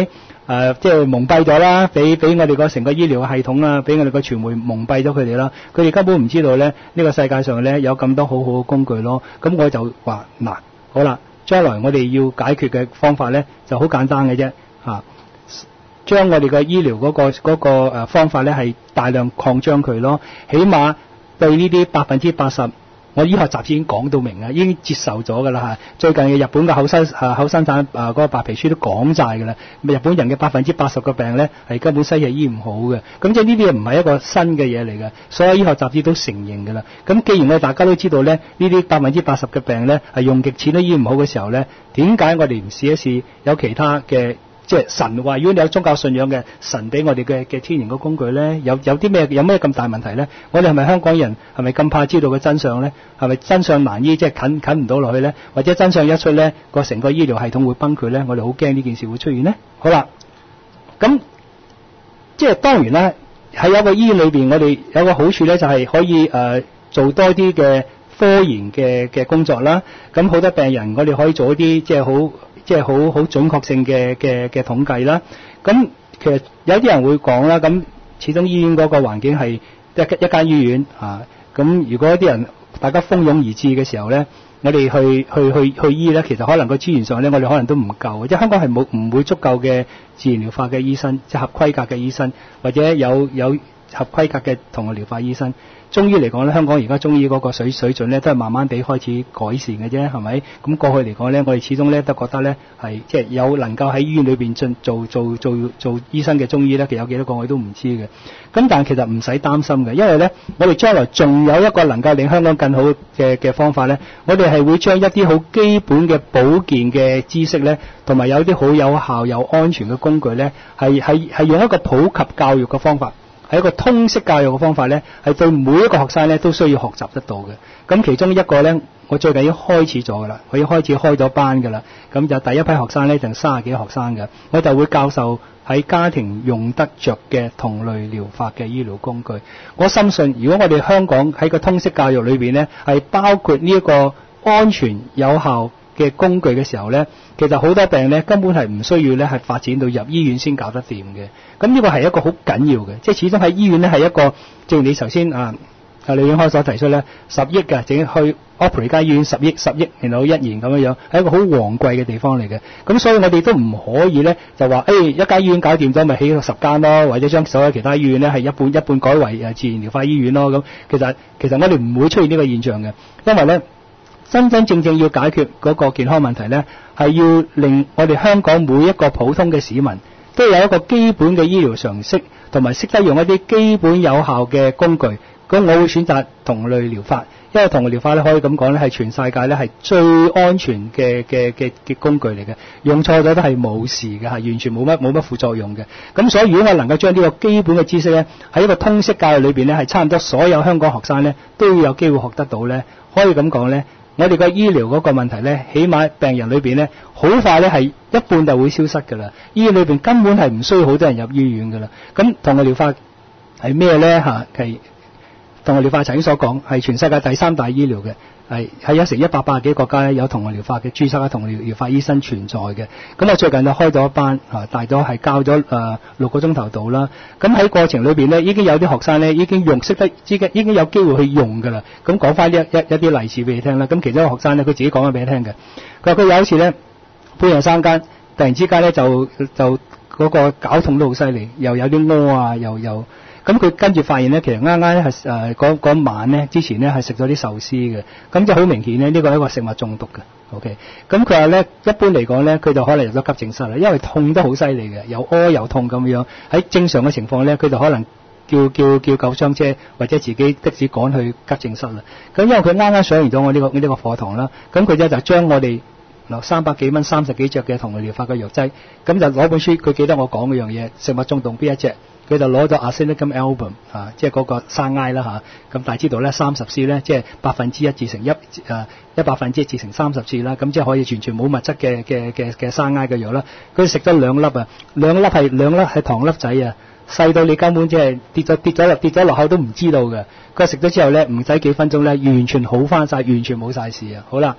誒即係蒙蔽咗啦，俾俾我哋個成個醫療系統啊，俾我哋個傳媒蒙蔽咗佢哋啦。佢哋根本唔知道咧，呢、呢個世界上咧有咁多好好嘅工具咯。咁我就話嗱，好啦，將來我哋要解決嘅方法咧就好簡單嘅啫嚇，將我哋嘅醫療嗰、嗰個嗰、嗰個誒方法咧係大量擴張佢咯，起碼對呢啲百分之八十。我醫學雜誌已經講到明啦，已經接受咗㗎啦嚇。最近嘅日本嘅口生啊口生產啊嗰個白皮書都講晒㗎啦。日本人嘅百分之八十嘅病咧係根本西藥醫唔好嘅。咁即係呢啲嘢唔係一個新嘅嘢嚟嘅，所有醫學雜誌都承認㗎啦。咁既然我哋大家都知道咧，呢啲百分之八十嘅病咧係用極錢都醫唔好嘅時候咧，點解我哋唔試一試有其他嘅？即係神話，如果你有宗教信仰嘅神俾我哋嘅嘅天然嘅工具咧，有有啲咩有咩咁大問題咧？我哋係咪香港人係咪咁怕知道個真相咧？係咪真相難醫，即係近近唔到落去咧？或者真相一出咧，個成個醫療系統會崩潰咧？我哋好驚呢件事會出現咧。好啦，咁即係當然啦，喺有一個醫院裏邊，我哋有個好處咧，就係可以誒、呃、做多啲嘅科研嘅嘅工作啦。咁好多病人，我哋可以做一啲即係好。即係好好準確性嘅嘅嘅統計啦。咁其實有啲人會講啦，咁始終醫院嗰個環境係一一間醫院啊。咁如果啲人大家蜂擁而至嘅時候咧，我哋去去去去醫咧，其實可能個資源上咧，我哋可能都唔夠，即係香港係冇唔會足夠嘅自然療法嘅醫生，即係合規格嘅醫生，或者有有合規格嘅同類療法醫生。中醫嚟講咧，香港而家中醫嗰個水水準咧，都係慢慢地開始改善嘅啫，係咪？咁過去嚟講咧，我哋始終咧都覺得咧係即係有能夠喺醫院裏邊進做做做做，做醫生嘅中醫咧，其實有幾多個我哋都唔知嘅。咁但係其實唔使擔心嘅，因為咧我哋將來仲有一個能夠令香港更好嘅嘅方法咧，我哋係會將一啲好基本嘅保健嘅知識咧，同埋有啲好有效又安全嘅工具咧，係係係用一個普及教育嘅方法。係一個通識教育嘅方法咧，係對每一個學生咧都需要學習得到嘅。咁其中一個咧，我最近已經開始咗噶啦，我已經開始開咗班噶啦。咁就第一批學生咧，就三十幾個學生嘅，我就會教授喺家庭用得着嘅同類療法嘅醫療工具。我深信，如果我哋香港喺個通識教育裏邊咧，係包括呢一個安全有效嘅工具嘅時候咧，其實好多病咧根本係唔需要咧係發展到入醫院先搞得掂嘅。咁呢個係一個好緊要嘅，即係始終喺醫院咧係一個，正如你頭先啊啊李永開所提出咧，十億嘅整去 operate 間醫院十億十億，然後一年咁樣樣，係一個好昂貴嘅地方嚟嘅。咁所以我哋都唔可以咧就話誒、哎、一間醫院搞掂咗，咪起到十間咯，或者將所有其他醫院咧係一半一半改為誒自然療法醫院咯。咁其實其實我哋唔會出現呢個現象嘅，因為咧。真真正正要解決嗰個健康問題咧，係要令我哋香港每一個普通嘅市民都有一個基本嘅醫療常識，同埋識得用一啲基本有效嘅工具。咁我會選擇同類療法，因為同類療法咧可以咁講咧，係全世界咧係最安全嘅嘅嘅嘅工具嚟嘅，用錯咗都係冇事嘅，係完全冇乜冇乜副作用嘅。咁所以如果我能夠將呢個基本嘅知識咧，喺一個通識教育裏邊咧，係差唔多所有香港學生咧都要有機會學得到咧，可以咁講咧。我哋個醫療嗰個問題咧，起碼病人裏邊咧，好快咧係一半就會消失㗎啦。醫院裏邊根本係唔需要好多人入醫院㗎啦。咁同類療法係咩咧？嚇係同類療法，頭先所講係全世界第三大醫療嘅，係喺有成一百八十幾個國家咧有同類療法嘅註冊嘅同類療法醫生存在嘅。咁我最近就開咗一班嚇，大咗係教咗誒、呃、六個鐘頭度啦。咁喺過程裏邊咧，已經有啲學生咧已經用識得，已經已經有機會去用㗎啦。咁講翻一一一啲例子俾你聽啦。咁其中一個學生咧，佢自己講翻俾你聽嘅。佢話佢有一次咧，半夜三更突然之間咧就就嗰個絞痛都好犀利，又有啲屙啊，又又。咁佢跟住發現咧，其實啱啱咧係誒嗰嗰晚咧之前咧係食咗啲壽司嘅，咁就好明顯咧呢個係一個食物中毒嘅。OK，咁佢話咧一般嚟講咧，佢就可能入咗急症室啦，因為痛得好犀利嘅，又屙又痛咁樣。喺正常嘅情況咧，佢就可能叫叫叫救傷車或者自己的士趕去急症室啦。咁因為佢啱啱上完咗我呢個呢個課堂啦，咁佢咧就將我哋嗱三百幾蚊三十幾隻嘅同類療法嘅藥劑，咁就攞本書，佢記得我講嗰樣嘢，食物中毒邊一隻？佢就攞咗 Arsenicum album 啊，即係嗰個生埃啦嚇。咁但係知道咧三十次咧，即係百分之一至成一誒一百分之一至成三十次啦。咁即係可以完全冇物質嘅嘅嘅嘅生埃嘅藥啦。佢食咗兩粒啊，兩粒係兩粒係糖粒仔啊，細到你根本即係跌咗跌咗落跌咗落口都唔知道嘅。佢食咗之後咧，唔使幾分鐘咧，完全好翻晒，完全冇晒事啊。好啦，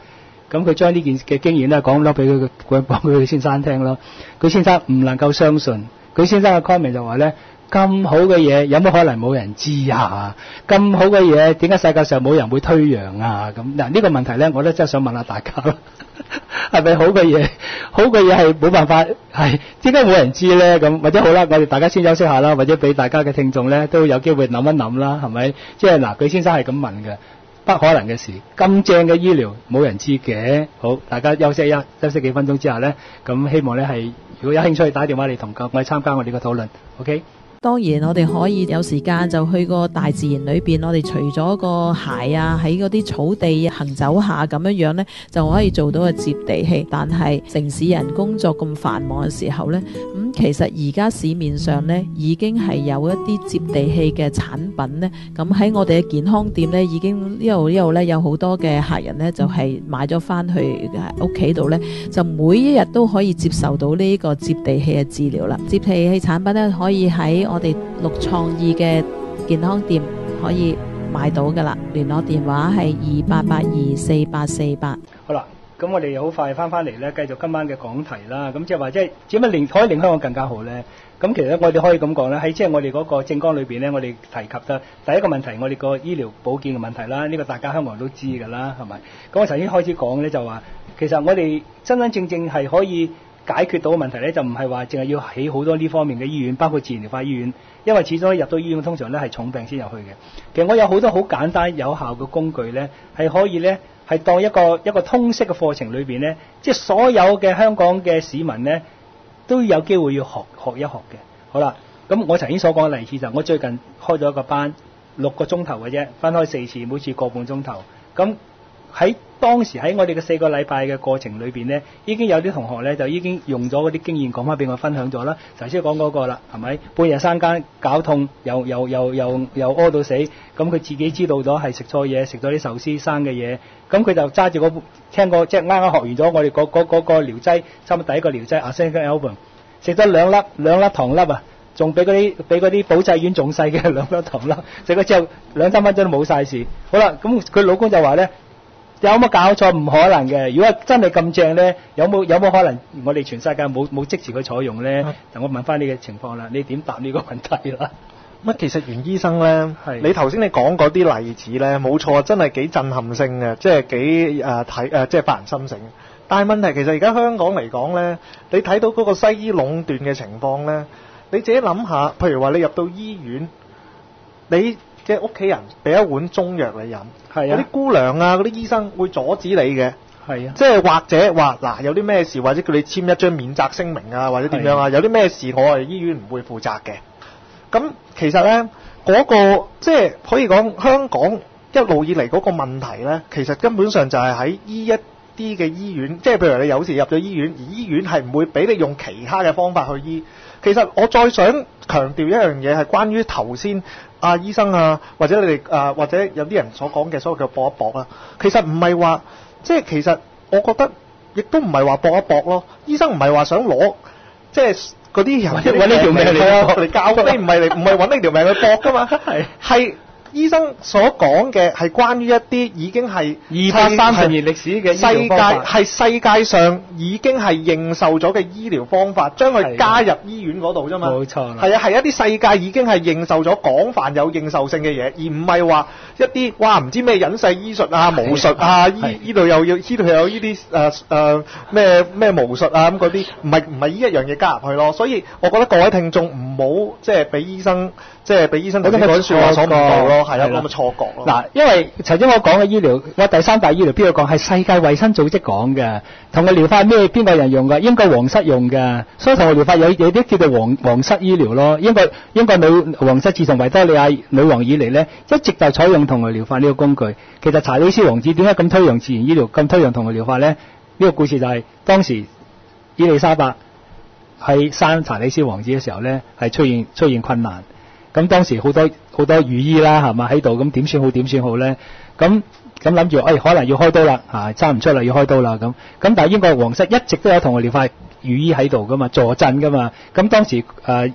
咁佢將呢件嘅經驗咧講咗俾佢佢講俾佢先生聽咯。佢先生唔能夠相信，佢先生嘅 comment 就話咧，咁好嘅嘢有乜可能冇人知啊？咁好嘅嘢點解世界上冇人會推揚啊？咁嗱呢個問題咧，我都真係想問下大家咯，係咪好嘅嘢？好嘅嘢係冇辦法係點解冇人知咧？咁或者好啦，我哋大家先休息下啦，或者俾大家嘅聽眾咧都有機會諗一諗啦，係咪？即係嗱，佢先生係咁問嘅。不可能嘅事，咁正嘅醫療冇人知嘅。好，大家休息一休息幾分鐘之後咧，咁希望咧係如果有興趣打電話嚟同我哋參加我哋嘅討論 ，OK？ 當然我哋可以有時間就去個大自然裏邊，我哋除咗個鞋啊喺嗰啲草地行走下咁樣樣呢，就可以做到個接地氣。但係城市人工作咁繁忙嘅時候呢，咁、嗯、其實而家市面上呢已經係有一啲接地氣嘅產品呢。咁喺我哋嘅健康店呢，已經呢度呢度呢有好多嘅客人呢，就係、是、買咗翻去屋企度呢，就每一日都可以接受到呢個接地氣嘅治療啦。接地氣產品呢，可以喺我哋綠創意嘅健康店可以買到噶啦，聯絡電話係二八八二四八四八。 好啦，咁我哋好快翻翻嚟咧，繼續今晚嘅講題啦。咁即係話，即係點樣令可以令香港更加好咧？咁其實我哋可以咁講咧，喺即係我哋嗰個政綱裏邊咧，我哋提及得第一個問題，我哋個醫療保健嘅問題啦。呢、這個大家香港人都知噶啦，係咪？咁我頭先開始講咧，就話其實我哋真真正正係可以解決到嘅問題咧，就唔係話淨係要起好多呢方面嘅醫院，包括自然療法醫院。因為始終入到醫院通常咧係重病先入去嘅。其實我有好多好簡單有效嘅工具咧，係可以咧係當一個一個通識嘅課程裏邊咧，即係所有嘅香港嘅市民咧都有機會要學學一學嘅。好啦，咁我頭先所講嘅例子就我最近開咗一個班，六個鐘頭嘅啫，分開四次，每次個半鐘頭。咁喺當時喺我哋嘅四個禮拜嘅過程裏邊呢，已經有啲同學呢就已經用咗嗰啲經驗講翻俾我分享咗啦。頭先講嗰個啦，係咪半夜三更絞痛，又又又又又屙到死，咁佢自己知道咗係食錯嘢，食咗啲壽司生嘅嘢，咁佢就揸住嗰聽過即係啱啱學完咗我哋嗰嗰嗰個療劑，差唔多第一個療劑 Azathioprine Albumin，食咗兩粒兩粒糖粒啊，仲俾嗰啲俾嗰啲保濟丸仲細嘅兩粒糖粒，食咗之後兩三分鐘都冇晒事。好啦，咁佢老公就話呢。有冇搞錯？唔可能嘅。如果真係咁正咧，有冇有冇可能我哋全世界冇冇即時去採用咧？就我問翻你嘅情況啦，你點答呢個問題啦？ 乜其實袁醫生咧，你頭先你講嗰啲例子咧，冇錯，真係幾震撼性嘅，即係幾誒睇誒，即係發人心醒。但係問題其實而家香港嚟講咧，你睇到嗰個西醫壟斷嘅情況咧，你自己諗下，譬如話你入到醫院，你嘅屋企人俾一碗中藥你飲，嗰啲、啊、姑娘啊，嗰啲醫生會阻止你嘅，係啊，即係或者話嗱有啲咩事，或者叫你簽一張免責聲明啊，或者點樣啊，有啲咩事我哋醫院唔會負責嘅。咁其實咧嗰、嗰個即係可以講香港一路以嚟嗰個問題咧，其實根本上就係喺醫一啲嘅醫院，即係譬如你有時入咗醫院，而醫院係唔會俾你用其他嘅方法去醫。其實我再想強調一樣嘢係關於頭先啊醫生啊，或者你哋啊，或者有啲人所講嘅所謂嘅搏一搏啦，其實唔係話即係其實我覺得亦都唔係話搏一搏咯。醫生唔係話想攞即係嗰啲人揾呢條命嚟嚟教你，唔係嚟唔係揾呢條命去搏噶嘛，係係。醫生所講嘅係關於一啲已經係二百三十年歷史嘅世界，係世界上已經係認受咗嘅醫療方法，將佢加入醫院嗰度啫嘛。冇錯。係啊，係一啲世界已經係認受咗廣泛有認受性嘅嘢，而唔係話一啲哇唔知咩隱世醫術啊、巫術啊，依依度又要依度又有呢啲誒誒咩咩巫術啊咁嗰啲，唔係唔係依一樣嘢加入去咯。所以我覺得各位聽眾唔好即係俾醫生即係俾醫生頭先講説話所誤導咯。係啦，咁嘅錯覺咯。嗱，因為頭先我講嘅醫療，我第三大醫療邊度講係世界衛生組織講嘅，同個療法咩邊個人用㗎？英國皇室用嘅，所以同個療法有有啲叫做皇皇室醫療咯。英國英國女皇室自從維多利亞女王以嚟咧，一直就採用同個療法呢個工具。其實查理斯王子點解咁推崇自然醫療，咁推崇同個療法咧？呢、這個故事就係、是、當時伊麗莎白喺生查理斯王子嘅時候咧，係出現出現困難。咁當時好多好多御醫啦，係嘛喺度，咁點算好點算好咧？咁咁諗住，誒可能要開刀啦，嚇爭唔出啦，要開刀啦咁。咁但係英國皇室一直都有同個療法御醫喺度噶嘛，坐鎮噶嘛。咁當時誒、呃、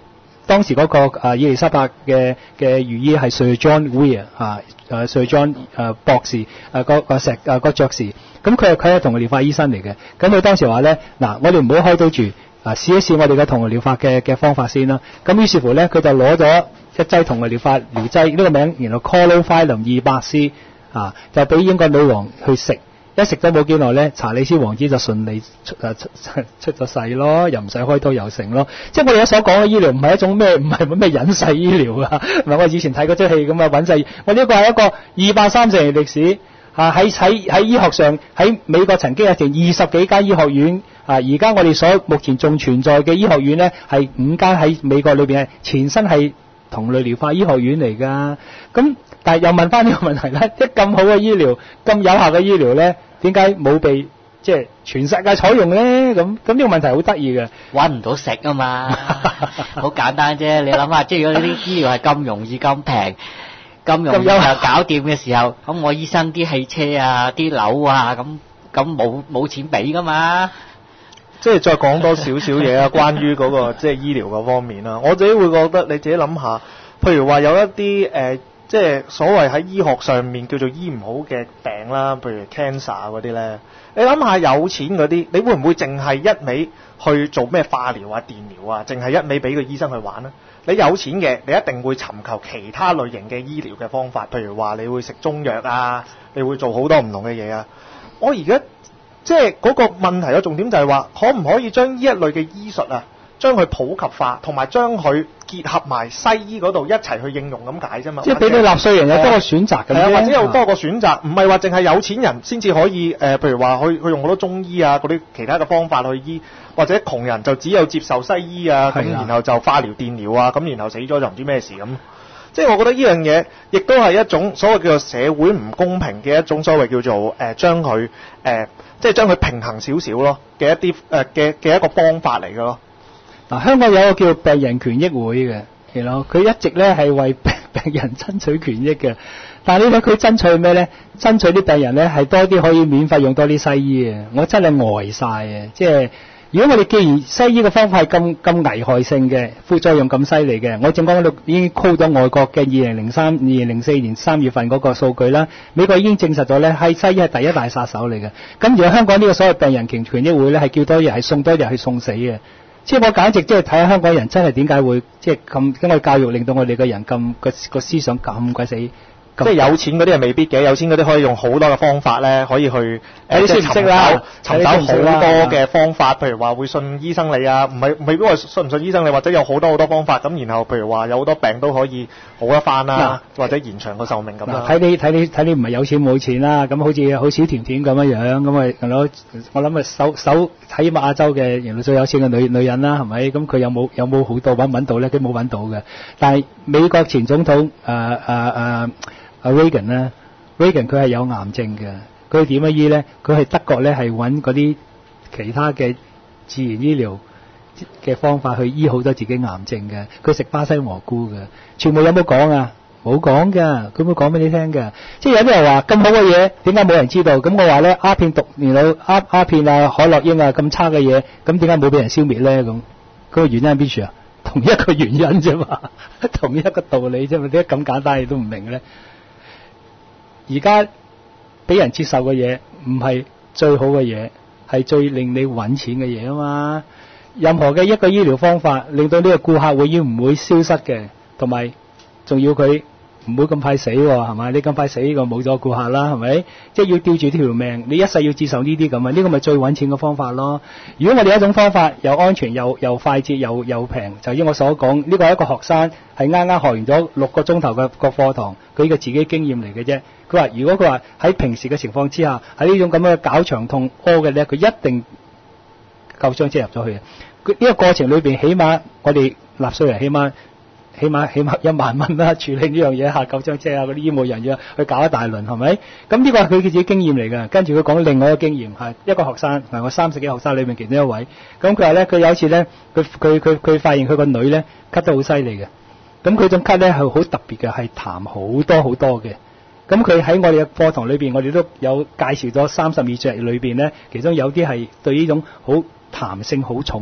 當時嗰、那個啊伊麗莎白嘅嘅御醫係 Sir John Weir 啊，誒 Sir John 誒博士誒個個石誒個爵士，咁佢係佢係同類療法醫生嚟嘅，咁佢當時話咧，嗱我哋唔好開刀住，啊試一試我哋嘅同類療法嘅嘅方法先啦，咁於是乎咧佢就攞咗一劑同類療法療劑呢、這個名，然後 Chlorphylum 二百 C 啊，就俾英國女王去食。一食咗冇幾耐咧，查理斯王子就順利出誒出出咗世咯，又唔使開刀又成咯。即係我哋而家所講嘅醫療唔係一種咩，唔係乜咩隱世醫療啊。唔係我以前睇嗰出戲咁啊，隱世。我呢個係一個二百三十年歷史啊，喺喺喺醫學上喺美國曾經有成二十幾間醫學院啊。而家我哋所目前仲存在嘅醫學院咧，係五間喺美國裏邊係前身係同類療法醫學院嚟㗎。咁但係又問翻呢個問題咧，一咁好嘅醫療，咁有效嘅醫療咧，點解冇被即係全世界採用咧？咁咁呢個問題好得意嘅， 揾唔到食啊嘛，好簡單啫。你諗下，即係如果呢啲醫療係咁容易、咁平、咁容易又搞掂嘅時候，咁我醫生啲汽車啊、啲樓啊，咁咁冇冇錢俾噶嘛？ 即係再講多少少嘢啊，關於嗰、那個即係醫療嗰方面啦。我自己會覺得你自己諗下，譬如話有一啲誒。呃即係所謂喺醫學上面叫做醫唔好嘅病啦，譬如 cancer 嗰啲咧，你諗下有錢嗰啲，你會唔會淨係一味去做咩化療啊、電療啊，淨係一味俾個醫生去玩呢？你有錢嘅，你一定會尋求其他類型嘅醫療嘅方法，譬如話你會食中藥啊，你會做好多唔同嘅嘢啊。我而家即係嗰個問題嘅重點就係話，可唔可以將呢一類嘅醫術啊，將佢普及化，同埋將佢結合埋西醫嗰度一齊去應用咁解啫嘛。即係俾你納稅人有多個選擇咁啫，或者有多個選擇，唔係話淨係有錢人先至可以誒、呃，譬如話去去用好多中醫啊嗰啲其他嘅方法去醫，或者窮人就只有接受西醫啊，咁然後就化療、電療啊，咁然後死咗就唔知咩事咁。即係我覺得呢樣嘢亦都係一種所謂叫做社會唔公平嘅一種所謂叫做誒將佢誒即係將佢平衡少少咯嘅一啲誒嘅嘅一個方法嚟嘅咯。 嗱，香港有一個叫病人權益會嘅，係咯，佢一直咧係為病病人爭取權益嘅。但係你睇佢爭取咩咧？爭取啲病人咧係多啲可以免費用多啲西醫嘅。我真係呆晒啊！即係如果我哋既然西醫嘅方法係咁咁危害性嘅，副作用咁犀利嘅，我正講到已經 call 咗外國嘅二零零三、二零零四年三月份嗰個數據啦。美國已經證實咗咧，係西醫係第一大殺手嚟嘅。咁而家香港呢個所謂病人權權益會咧，係叫多日係送多日去送死嘅。即係我簡直即係睇下香港人真係點解會即係咁，因為教育令到我哋嘅人咁個個思想咁鬼死。 即係有錢嗰啲係未必嘅，有錢嗰啲可以用好多嘅方法咧，可以去誒即係尋找尋找好多嘅方法，譬如話會信醫生你啊，唔係未必話信唔信醫生你，或者有好多好多方法咁，然後譬如話有好多病都可以好一番啦，或者延長個壽命咁啦。 睇你睇你睇你唔係有錢冇錢啦，咁好似好小甜甜咁樣樣，咁啊我我諗啊首首喺亞洲嘅原來最有錢嘅女女人啦，係咪？咁佢有冇有冇好多揾揾到咧？佢冇揾到嘅。但係美國前總統誒誒誒。呃呃呃阿 Reagan 咧 ，Reagan 佢係有癌症嘅，佢點樣醫咧？佢係德國咧係揾嗰啲其他嘅自然醫療嘅方法去醫好多自己癌症嘅，佢食巴西蘑菇嘅，全部有冇講啊？冇講㗎，佢冇講俾你聽㗎。即係有啲人話咁好嘅嘢，點解冇人知道？咁我話咧，鴉片毒，然後鴉鴉片啊、海洛因啊咁差嘅嘢，咁點解冇俾人消滅咧？咁嗰個原因喺邊處啊？同一個原因啫嘛，同一個道理啫嘛，點解咁簡單你都唔明咧？而家俾人接受嘅嘢唔係最好嘅嘢，係最令你揾錢嘅嘢啊嘛！任何嘅一個醫療方法，令到呢個顧客會要唔會消失嘅，同埋仲要佢唔會咁快死喎，係咪？你咁快死，個冇咗顧客啦，係咪？即係要吊住條命，你一世要接受呢啲咁啊！呢個咪最揾錢嘅方法咯。如果我哋一種方法又安全又又快捷又又平，就依我所講，呢個係一個學生係啱啱學完咗六個鐘頭嘅個課堂，佢呢個自己經驗嚟嘅啫。佢話：如果佢話喺平時嘅情況之下，喺呢種咁樣嘅搞長痛屙嘅咧，佢一定夠張車入咗去嘅。佢呢個過程裏邊，起碼我哋納稅人起碼起碼起碼一萬蚊啦，處理呢樣嘢下夠張車啊，嗰啲醫務人員去搞一大輪，係咪？咁呢個係佢自己經驗嚟嘅。跟住佢講另外一個經驗係一個學生，係我三十幾個學生裏面其中一位。咁佢話咧，佢有一次咧，佢佢佢佢發現佢個女咧咳得好犀利嘅。咁佢種咳咧係好特別嘅，係痰好多好多嘅。咁佢喺我哋嘅課堂裏邊，我哋都有介紹咗三十二隻裏邊咧，其中有啲係對呢種好痰性好重嘅，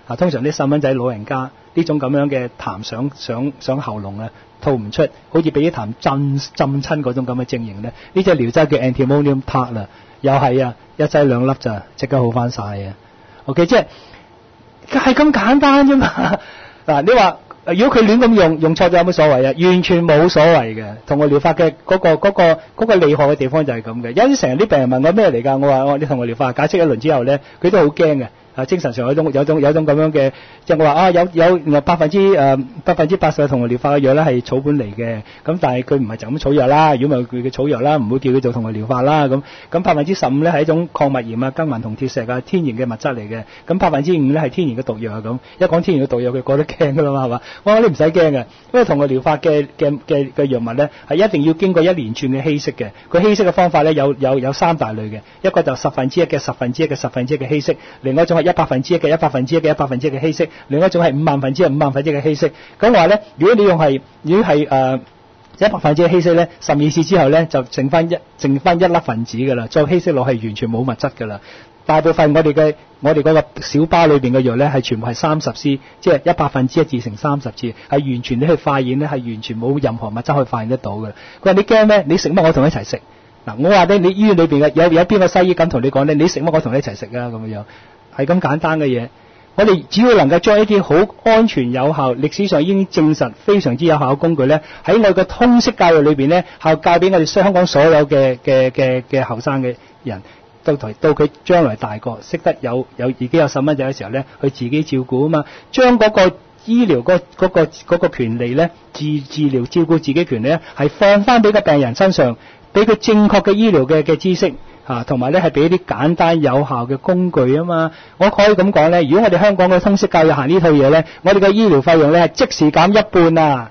啊，通常啲細蚊仔老人家呢種咁樣嘅痰上上上喉嚨啊，吐唔出，好似俾啲痰浸浸親嗰種咁嘅症型咧，呢隻療劑叫 Antimonium Tart 啦，又係啊，一劑兩粒咋，即刻好翻晒啊 ！OK， 即係係咁簡單啫嘛。嗱，你話如果佢亂咁用，用錯咗有乜所謂啊？完全冇所謂嘅。同我療法嘅嗰個嗰個嗰個厲害嘅地方就係咁嘅。有啲成日啲病人問我咩嚟㗎？我話我你同我療法解釋一輪之後咧，佢都好驚嘅。啊，精神上有種有種有種咁樣嘅，即係我話啊，有有百分之誒百分之八十嘅同我療法嘅藥咧係草本嚟嘅，咁但係佢唔係就咁草藥啦，如果唔係佢嘅草藥啦，唔會叫佢做同我療法啦，咁咁百分之十五咧係一種礦物鹽啊、鎘銀同鐵石啊，天然嘅物質嚟嘅，咁百分之五咧係天然嘅毒藥啊，咁一講天然嘅毒藥佢覺得驚㗎啦嘛，係嘛？我話你唔使驚嘅，因為同我療法嘅嘅嘅嘅藥物咧係一定要經過一連串嘅稀釋嘅，佢稀釋嘅方法咧有有有三大類嘅，一個就十分之一嘅十分之一嘅十分之一嘅稀釋，另外一種係一百分之一嘅一百分之一嘅一百分之一嘅稀釋，另外一種係五萬分之一五萬分之一嘅稀釋。咁話咧，如果你用係如果係誒一百分之一嘅稀釋咧，十二次之後咧就剩翻一剩翻一粒分子㗎啦，再稀釋落係完全冇物質㗎啦。大部分我哋嘅我哋嗰個小包裏邊嘅藥咧係全部係三十 C， 即係一百分之一至乘三十次，係完全你去化驗咧係完全冇任何物質可以化驗得到嘅。佢話你驚咩？你食乜我同你一齊食。嗱，我話咧你醫院裏邊嘅有有邊個西醫咁同你講咧？你食乜我同你一齊食啊咁樣。係咁簡單嘅嘢，我哋只要能夠將一啲好安全有效、歷史上已經證實非常之有效嘅工具咧，喺我哋嘅通識教育裏邊咧，係教俾我哋香港所有嘅嘅嘅嘅後生嘅人，到佢到佢將來大個識得有有自己有細蚊仔嘅時候咧，去自己照顧啊嘛，將嗰個醫療嗰嗰個嗰個權利咧，自治療照顧自己權利咧，係放翻俾個病人身上，俾佢正確嘅醫療嘅嘅知識。嚇，同埋咧係俾啲簡單有效嘅工具啊嘛，我可以咁講咧，如果我哋香港嘅通識教育行呢套嘢咧，我哋嘅醫療費用咧係即時減一半啊！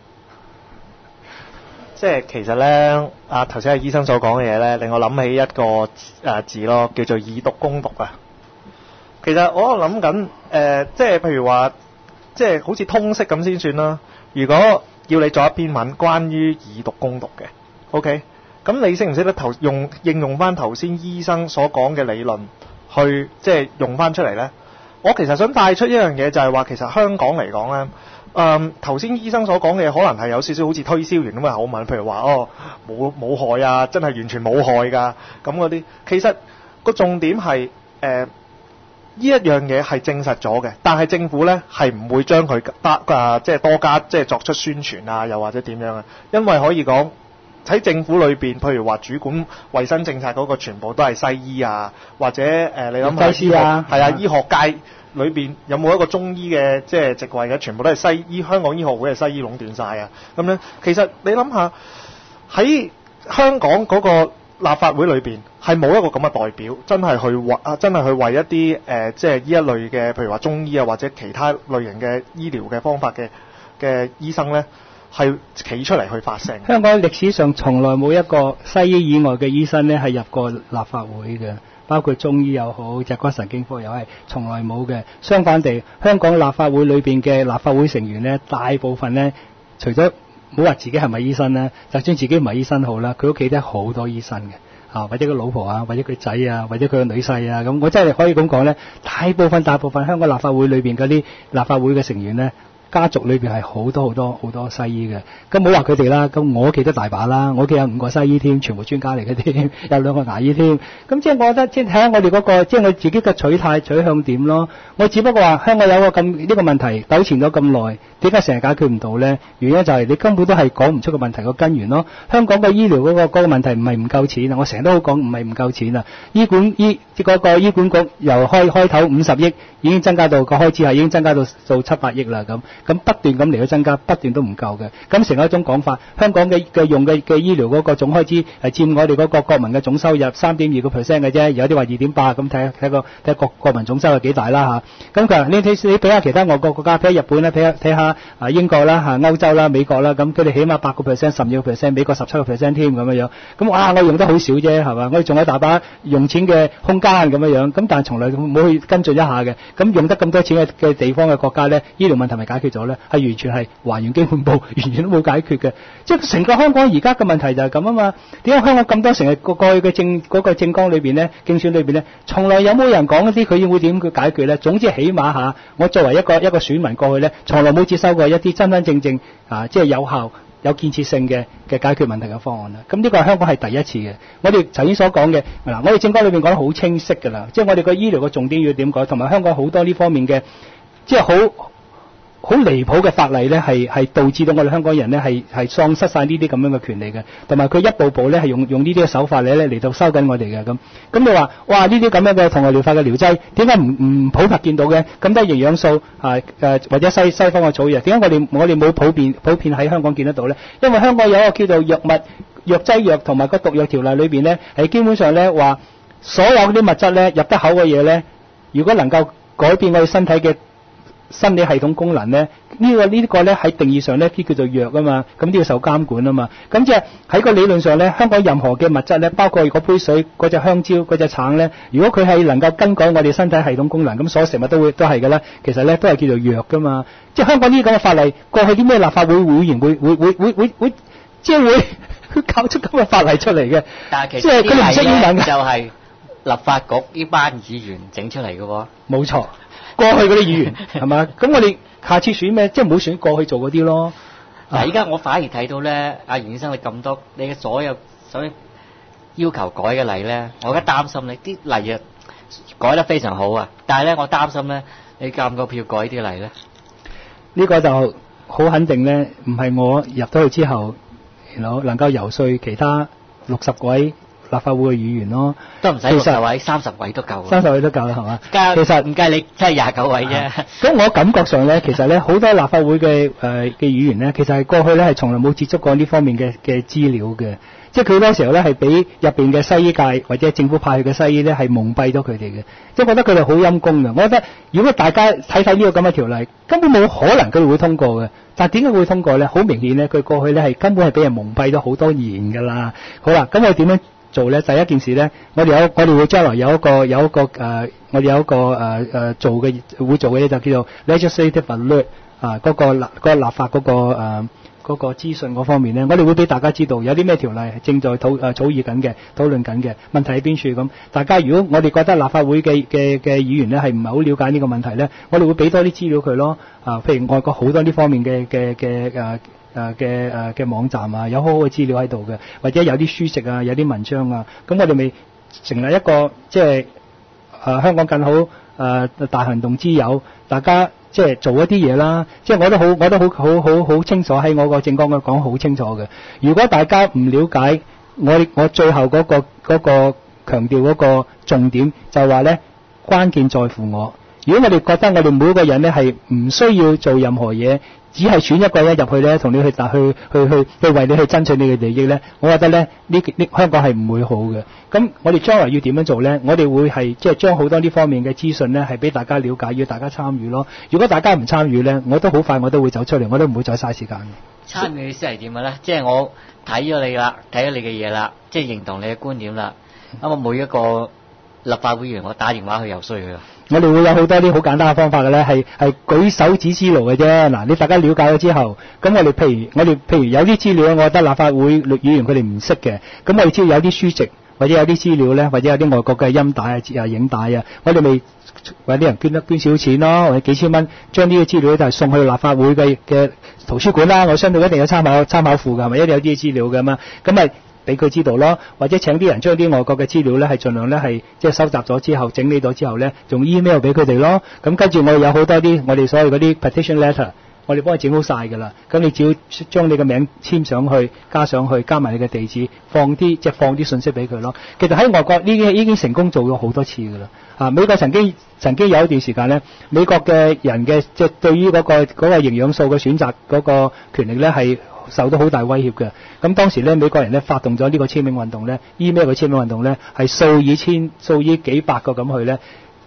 即係其實咧，啊頭先阿醫生所講嘅嘢咧，令我諗起一個誒、呃、字咯，叫做以毒攻毒啊。其實我諗緊誒，即係譬如話，即係好似通識咁先算啦。如果要你做一篇文關於以毒攻毒嘅 ，OK？咁你識唔識得頭用應用翻頭先醫生所講嘅理論去即係用翻出嚟呢？我其實想帶出一樣嘢，就係話其實香港嚟講呢，誒頭先醫生所講嘅嘢可能係有少少好似推銷員咁嘅口吻，譬如話哦冇冇害啊，真係完全冇害㗎咁嗰啲。其實個重點係誒呢一樣嘢係證實咗嘅，但係政府呢係唔會將佢加啊即係多加即係作出宣傳啊，又或者點樣啊？因為可以講。喺政府裏邊，譬如話主管衛生政策嗰個全部都係西醫啊，或者誒、呃、你諗下醫學啊，係啊，醫學界裏邊有冇一個中醫嘅即係職位嘅？全部都係西醫，香港醫學會係西醫壟斷晒啊！咁樣其實你諗下喺香港嗰個立法會裏邊係冇一個咁嘅代表，真係去為啊，真係去為一啲誒、呃、即係呢一類嘅，譬如話中醫啊，或者其他類型嘅醫療嘅方法嘅嘅醫生咧。係企出嚟去發聲。 香港歷史上從來冇一個西醫以外嘅醫生咧係入過立法會嘅，包括中醫又好，脊骨神經科又係從來冇嘅。相反地，香港立法會裏邊嘅立法會成員咧，大部分咧，除咗冇話自己係咪醫生咧，就算自己唔係醫生好啦，佢屋企都好多醫生嘅。啊，或者佢老婆啊，或者佢仔啊，或者佢個女婿啊，咁我真係可以咁講咧，大部分大部分香港立法會裏邊嗰啲立法會嘅成員咧。家族裏邊係好多好多好多西醫嘅，咁冇話佢哋啦，咁我屋企都大把啦，我屋企有五個西醫添，全部專家嚟嘅添，有兩個牙醫添，咁即係我覺得即係睇下我哋嗰個即係我自己嘅取態取向點咯。我只不過話香港有個咁呢個問題糾纏咗咁耐，點解成日解決唔到咧？原因就係你根本都係講唔出個問題個根源咯。香港嘅醫療嗰個嗰個問題唔係唔夠錢啊，我成日都好講唔係唔夠錢啊。醫管醫即嗰個醫管局由開開頭五十億已經增加到個開支係已經增加到到七百億啦咁。咁不斷咁嚟去增加，不斷都唔夠嘅。咁成一種講法，香港嘅嘅用嘅嘅醫療嗰個總開支係佔我哋嗰個國民嘅總收入三點二個 percent 嘅啫，有啲話二點八，咁睇睇個睇國國民總收入幾大啦嚇。咁佢話你睇你比下其他外國國家，比下日本咧，比下睇下打啊英國啦、嚇歐洲啦、美國啦，咁佢哋起碼八個 percent、十二個 percent， 美國十七個 percent 添咁樣樣。咁哇，我用得好少啫，係嘛？我哋仲有大把用錢嘅空間咁樣樣。咁但係從來冇去跟進一下嘅。咁用得咁多錢嘅嘅地方嘅國家咧，醫療問題咪解決咗咧？係完全係還原基本步，完全都冇解決嘅。即係成個香港而家嘅問題就係咁啊嘛。點解香港咁多成日過過去嘅政嗰個政綱裏邊咧，競選裏邊咧，從來有冇人講一啲佢會點去解決咧？總之起碼下，我作為一個一個選民過去咧，從來冇接收過一啲真真正正啊，即係有效、有建設性嘅嘅解決問題嘅方案啦。咁呢個係香港係第一次嘅。我哋頭先所講嘅嗱，我哋政綱裏邊講得好清晰㗎啦，即係我哋個醫療嘅重點要點改，同埋香港好多呢方面嘅，即係好好離譜嘅法例咧，係係導致到我哋香港人咧係係喪失晒呢啲咁樣嘅權利嘅，同埋佢一步步咧係用用呢啲嘅手法咧嚟到收緊我哋嘅咁。咁你話哇呢啲咁樣嘅同類療法嘅療劑，點解唔唔普及見到嘅？咁多營養素啊誒、呃、或者西西方嘅草藥，點解我哋我哋冇普遍普遍喺香港見得到咧？因為香港有一個叫做藥物藥劑藥同埋個毒藥條例裏邊咧，係基本上咧話所有嗰啲物質咧入得口嘅嘢咧，如果能夠改變我哋身體嘅生理系統功能咧，呢、這個呢、這個咧喺定義上咧，啲叫做藥啊嘛，咁都要受監管啊嘛。咁即係喺個理論上咧，香港任何嘅物質咧，包括嗰杯水、嗰隻香蕉、嗰隻橙咧，如果佢係能夠更改我哋身體系統功能，咁所有食物都會都係嘅啦。其實咧都係叫做藥噶嘛。即係香港呢啲咁嘅法例，過去啲咩立法會會員會會會會會會即係會搞出咁嘅法例出嚟嘅。 但係其實即係佢哋唔識英文嘅， 就係立法局呢班議員整出嚟嘅喎。 冇錯。過去嗰啲議員係嘛？咁我哋下次選咩？即係唔好選過去做嗰啲咯。 嗱，依家我反而睇到咧，阿袁醫生你咁多，你嘅所有所有要求改嘅例咧，我而家擔心你啲例啊改得非常好啊，但係咧我擔心咧，你夠唔夠票改啲例咧？ 呢個就好肯定咧，唔係我入到去之後，然後能夠游說其他六十位立法會嘅議員咯， 都唔使六十位，三十位都夠。 三十位都夠啦，係嘛？ 其實唔計你，真係廿九位啫。 咁我感覺上咧，其實咧好多立法會嘅誒嘅議員咧，其實係過去咧係從來冇接觸過呢方面嘅嘅資料嘅，即係佢好多時候咧係俾入邊嘅西醫界或者政府派去嘅西醫咧係蒙蔽咗佢哋嘅，即係覺得佢哋好陰功嘅。我覺得如果大家睇睇呢個咁嘅條例，根本冇可能佢哋會通過嘅。但係點解會通過咧？好明顯咧，佢過去咧係根本係俾人蒙蔽咗好多年㗎啦。好啦，咁我點樣做咧？第一件事咧，我哋有我哋會將來有一個有一個誒、呃，我哋有一個誒誒、呃、做嘅會做嘅嘢就叫做 legislative alert 啊，嗰、那個立嗰、那個立法嗰、那個誒嗰、呃那個資訊嗰方面咧，我哋會俾大家知道有啲咩條例係正在討誒、呃、草擬緊嘅、討論緊嘅問題喺邊處咁。大家如果我哋覺得立法會嘅嘅嘅議員咧係唔係好了解呢個問題咧，我哋會俾多啲資料佢咯。啊，譬如外國好多呢方面嘅嘅嘅誒。誒嘅誒嘅網站啊，有好好嘅資料喺度嘅，或者有啲書籍啊，有啲文章啊，咁我哋咪成立一個即係誒香港更好誒、呃、大行動之友，大家即係做一啲嘢啦。即係我都好，我都好好好好清楚喺我個政綱嘅講好清楚嘅。如果大家唔了解我我最後嗰、嗰個嗰、嗰個強調嗰個重點，就係話咧關鍵在乎我。如果我哋覺得我哋每一個人咧係唔需要做任何嘢，只係選一個人入去咧，同你去去去去去為你去爭取你嘅利益咧，我覺得咧呢呢香港係唔會好嘅。咁我哋將來要點樣做咧？我哋會係即係將好多呢方面嘅資訊咧係俾大家了解，要大家參與咯。如果大家唔參與咧，我都好快我都會走出嚟，我都唔會再嘥時間嘅。 參與意思係點嘅咧？即係我睇咗你啦，睇咗你嘅嘢啦，即係認同你嘅觀點啦。咁我每一個立法會議員，我打電話去游說佢啊。 我哋會有好多啲好簡單嘅方法嘅咧，係係舉手指之勞嘅啫。嗱，你大家了解咗之後，咁我哋譬如我哋譬如有啲資料，我覺得立法會議員佢哋唔識嘅，咁我哋知道有啲書籍或者有啲資料咧，或者有啲外國嘅音帶啊、啊影帶啊，我哋咪或者啲人捐得捐少錢咯，或者幾千蚊，將呢個資料就係送去立法會嘅嘅圖書館啦。我相信一定有參考參考庫㗎，係咪一定有啲資料㗎嘛？咁咪俾佢知道咯，或者請啲人將啲外國嘅資料咧，係盡量咧係即係收集咗之後，整理咗之後咧，用 email 俾佢哋咯。咁跟住我哋有好多啲我哋所謂嗰啲 petition letter，我哋幫佢整好晒㗎啦。咁你只要將你嘅名簽上去，加上去，加埋你嘅地址，放啲即係放啲信息俾佢咯。其實喺外國呢啲已經成功做咗好多次㗎啦。啊，美國曾經曾經有一段時間咧，美國嘅人嘅即係對於嗰個嗰個營養素嘅選擇嗰個權力咧係受到好大威脅嘅。咁當時咧，美國人咧發動咗呢個簽名運動咧 ，email 嘅簽名運動咧，係數以千、數以幾百個咁去咧，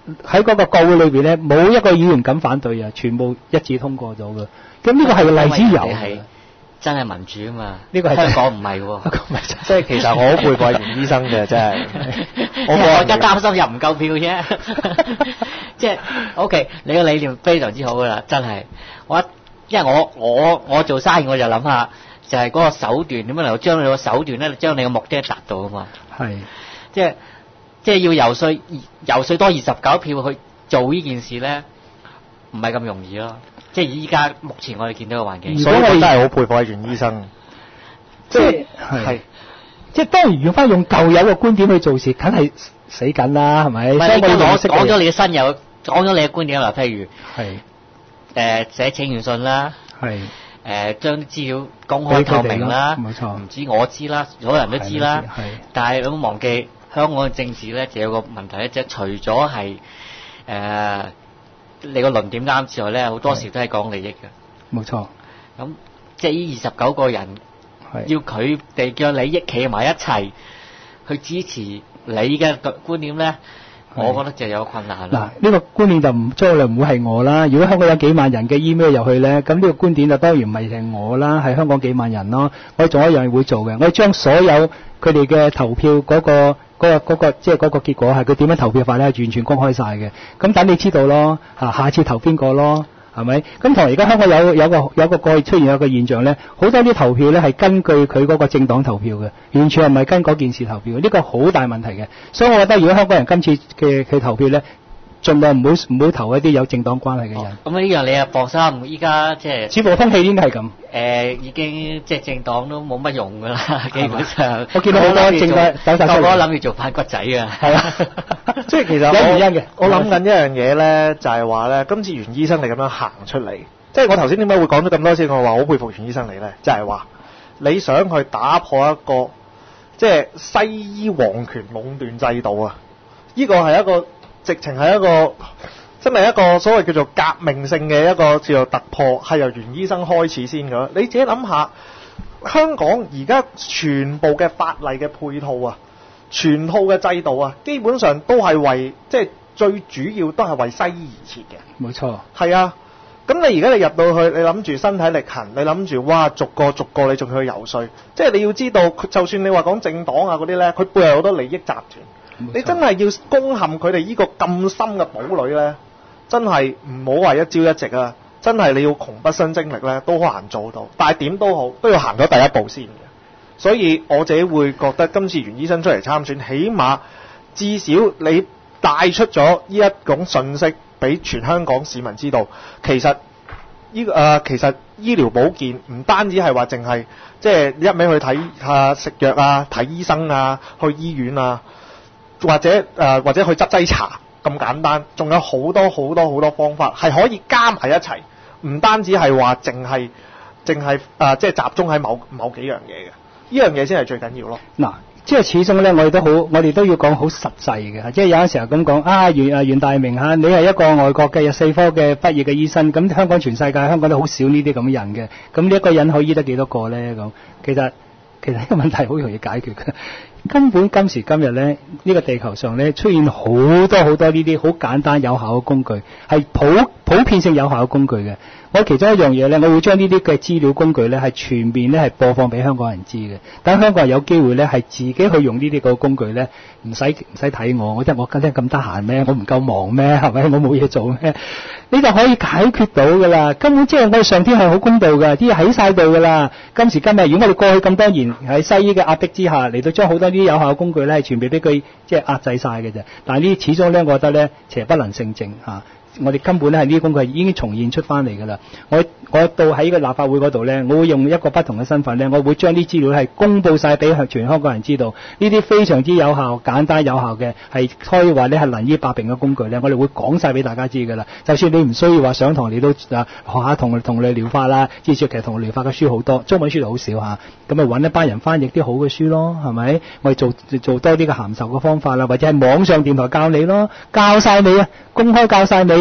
喺嗰個國會裏邊咧，冇一個議員敢反對啊，全部一致通過咗嘅。咁呢個係例子有嘅。 真係民主啊嘛！ 呢個係香港唔係喎， 即係其實我好佩服袁醫生嘅，真係。 我我而家擔心入唔夠票啫。即係 OK， 你個理念非常之好噶啦，真係。我因為我我我做生意我就諗下，就係嗰個手段點樣能夠將你個手段咧，將你個目的達到啊嘛。 係。即係即係要游說游說多二十九票去做呢件事咧，唔係咁容易咯。即係依家目前我哋見到嘅環境， 所以我真係好佩服阿袁醫生。 即係係，即係當然如果翻用舊有嘅觀點去做事，梗係死緊啦，係咪？ 唔係，我講咗你嘅新有，講咗你嘅觀點啦。譬如係誒寫請願信啦， 係誒將啲資料公開透明啦， 冇錯。 唔止我知啦，所有人都知啦。係，但係你唔好忘記香港嘅政治咧，就有個問題咧，即係除咗係誒。你個論點啱之外咧，好多時都係講利益嘅。 冇錯。 咁即係呢二十九個人，要佢哋嘅利益企埋一齊去支持你嘅觀點咧，我覺得就有困難啦。 嗱，呢個觀點就唔將來唔會係我啦。如果香港有幾萬人嘅 email 入去咧，咁呢個觀點就當然唔係係我啦，係香港幾萬人咯。我哋仲有一樣會做嘅，我哋將所有佢哋嘅投票嗰個。嗰、嗰個嗰、嗰個即係嗰個結果係佢點樣投票法咧，係完全公開晒嘅。咁等你知道咯，嚇下次投邊個咯，係咪？咁同而家香港有有個有個過去出現有個現象咧，好多啲投票咧係根據佢嗰個政黨投票嘅，完全係唔係跟嗰件事投票嘅，呢個好大問題嘅。所以我覺得如果香港人今次嘅嘅投票咧，盡量唔好唔好投一啲有政黨關係嘅人。 咁呢樣你啊放心，依家即係似乎風氣應該係咁。 誒、呃，已經即係政黨都冇乜用㗎啦，基本上。 我見到好多政黨走晒出嚟。 我諗住做反骨仔啊。係啊。 即係其實有原因嘅。我諗緊一樣嘢咧，就係話咧，今次袁醫生你咁樣行出嚟，即係我頭先點解會講咗咁多次，我話好佩服袁醫生你咧，就係、是、話你想去打破一個即係西醫皇權壟斷制度啊！呢、這個係一個。直情係一個真係一個所謂叫做革命性嘅一個叫做突破，係由袁醫生開始先嘅。你自己諗下，香港而家全部嘅法例嘅配套啊，全套嘅制度啊，基本上都係為即係最主要都係為西醫而設嘅。 冇錯。 係啊，咁你而家你入到去，你諗住身體力行，你諗住哇逐個逐個你仲去游說，即係你要知道，就算你話講政黨啊嗰啲呢，佢背後有好多利益集團。你真係要攻陷佢哋呢個咁深嘅堡壘呢，真係唔好話一朝一夕啊！真係你要窮畢生精力呢，都好難做到。但係點都好，都要行咗第一步先嘅。所以我自己會覺得今次袁醫生出嚟參選，起碼至少你帶出咗呢一種訊息俾全香港市民知道，其實呢、呃、其實醫療保健唔單止係話淨係即係一味去睇下食藥啊、睇醫生啊、去醫院啊。或者誒、呃、或者去執劑茶咁簡單，仲有好多好多好多方法係可以加埋一齊，唔單止係話淨係淨係誒即係集中喺某某幾樣嘢嘅，呢樣嘢先係最緊要咯。 嗱，即係始終咧，我哋都好，我哋都要講好實際嘅，即係有陣時候咁講啊，袁啊袁大明嚇，你係一個外國嘅四科嘅畢業嘅醫生，咁香港全世界香港都好少呢啲咁嘅人嘅，咁呢一個人可以醫得幾多個咧？咁其實其實呢個問題好容易解決嘅。根本今時今日咧，呢、這個地球上咧出現好多好多呢啲好簡單有效嘅工具，係普普遍性有效嘅工具嘅。我其中一樣嘢咧，我會將呢啲嘅資料工具咧係全面咧係播放俾香港人知嘅。等香港人有機會咧係自己去用呢啲個工具咧，唔使唔使睇我，我即係我今日咁得閒咩？我唔夠忙咩？係咪？我冇嘢做咩？你就可以解決到㗎啦。根本即係我哋上天係好公道㗎，啲嘢喺晒度㗎啦。今時今日，如果我哋過去咁多年喺西醫嘅壓迫之下，嚟到將好多啲有效嘅工具咧，係全部俾佢即係壓制晒嘅啫。但係呢，始終咧，我覺得咧，邪不能勝正嚇。我哋根本咧係呢啲工具已經重現出翻嚟㗎啦。我我到喺個立法會嗰度咧，我會用一個不同嘅身份咧，我會將啲資料係公佈晒俾全香港人知道。呢啲非常之有效、簡單有效嘅，係可以話咧係能醫百病嘅工具咧，我哋會講晒俾大家知㗎啦。就算你唔需要話上堂，你都啊學下同同類療法啦。至少其實同類療法嘅書好多，中文書就好少嚇。咁咪揾一班人翻譯啲好嘅書咯，係咪？我哋做做多啲嘅函授嘅方法啦，或者係網上電台教你咯，教晒你啊，公開教晒你。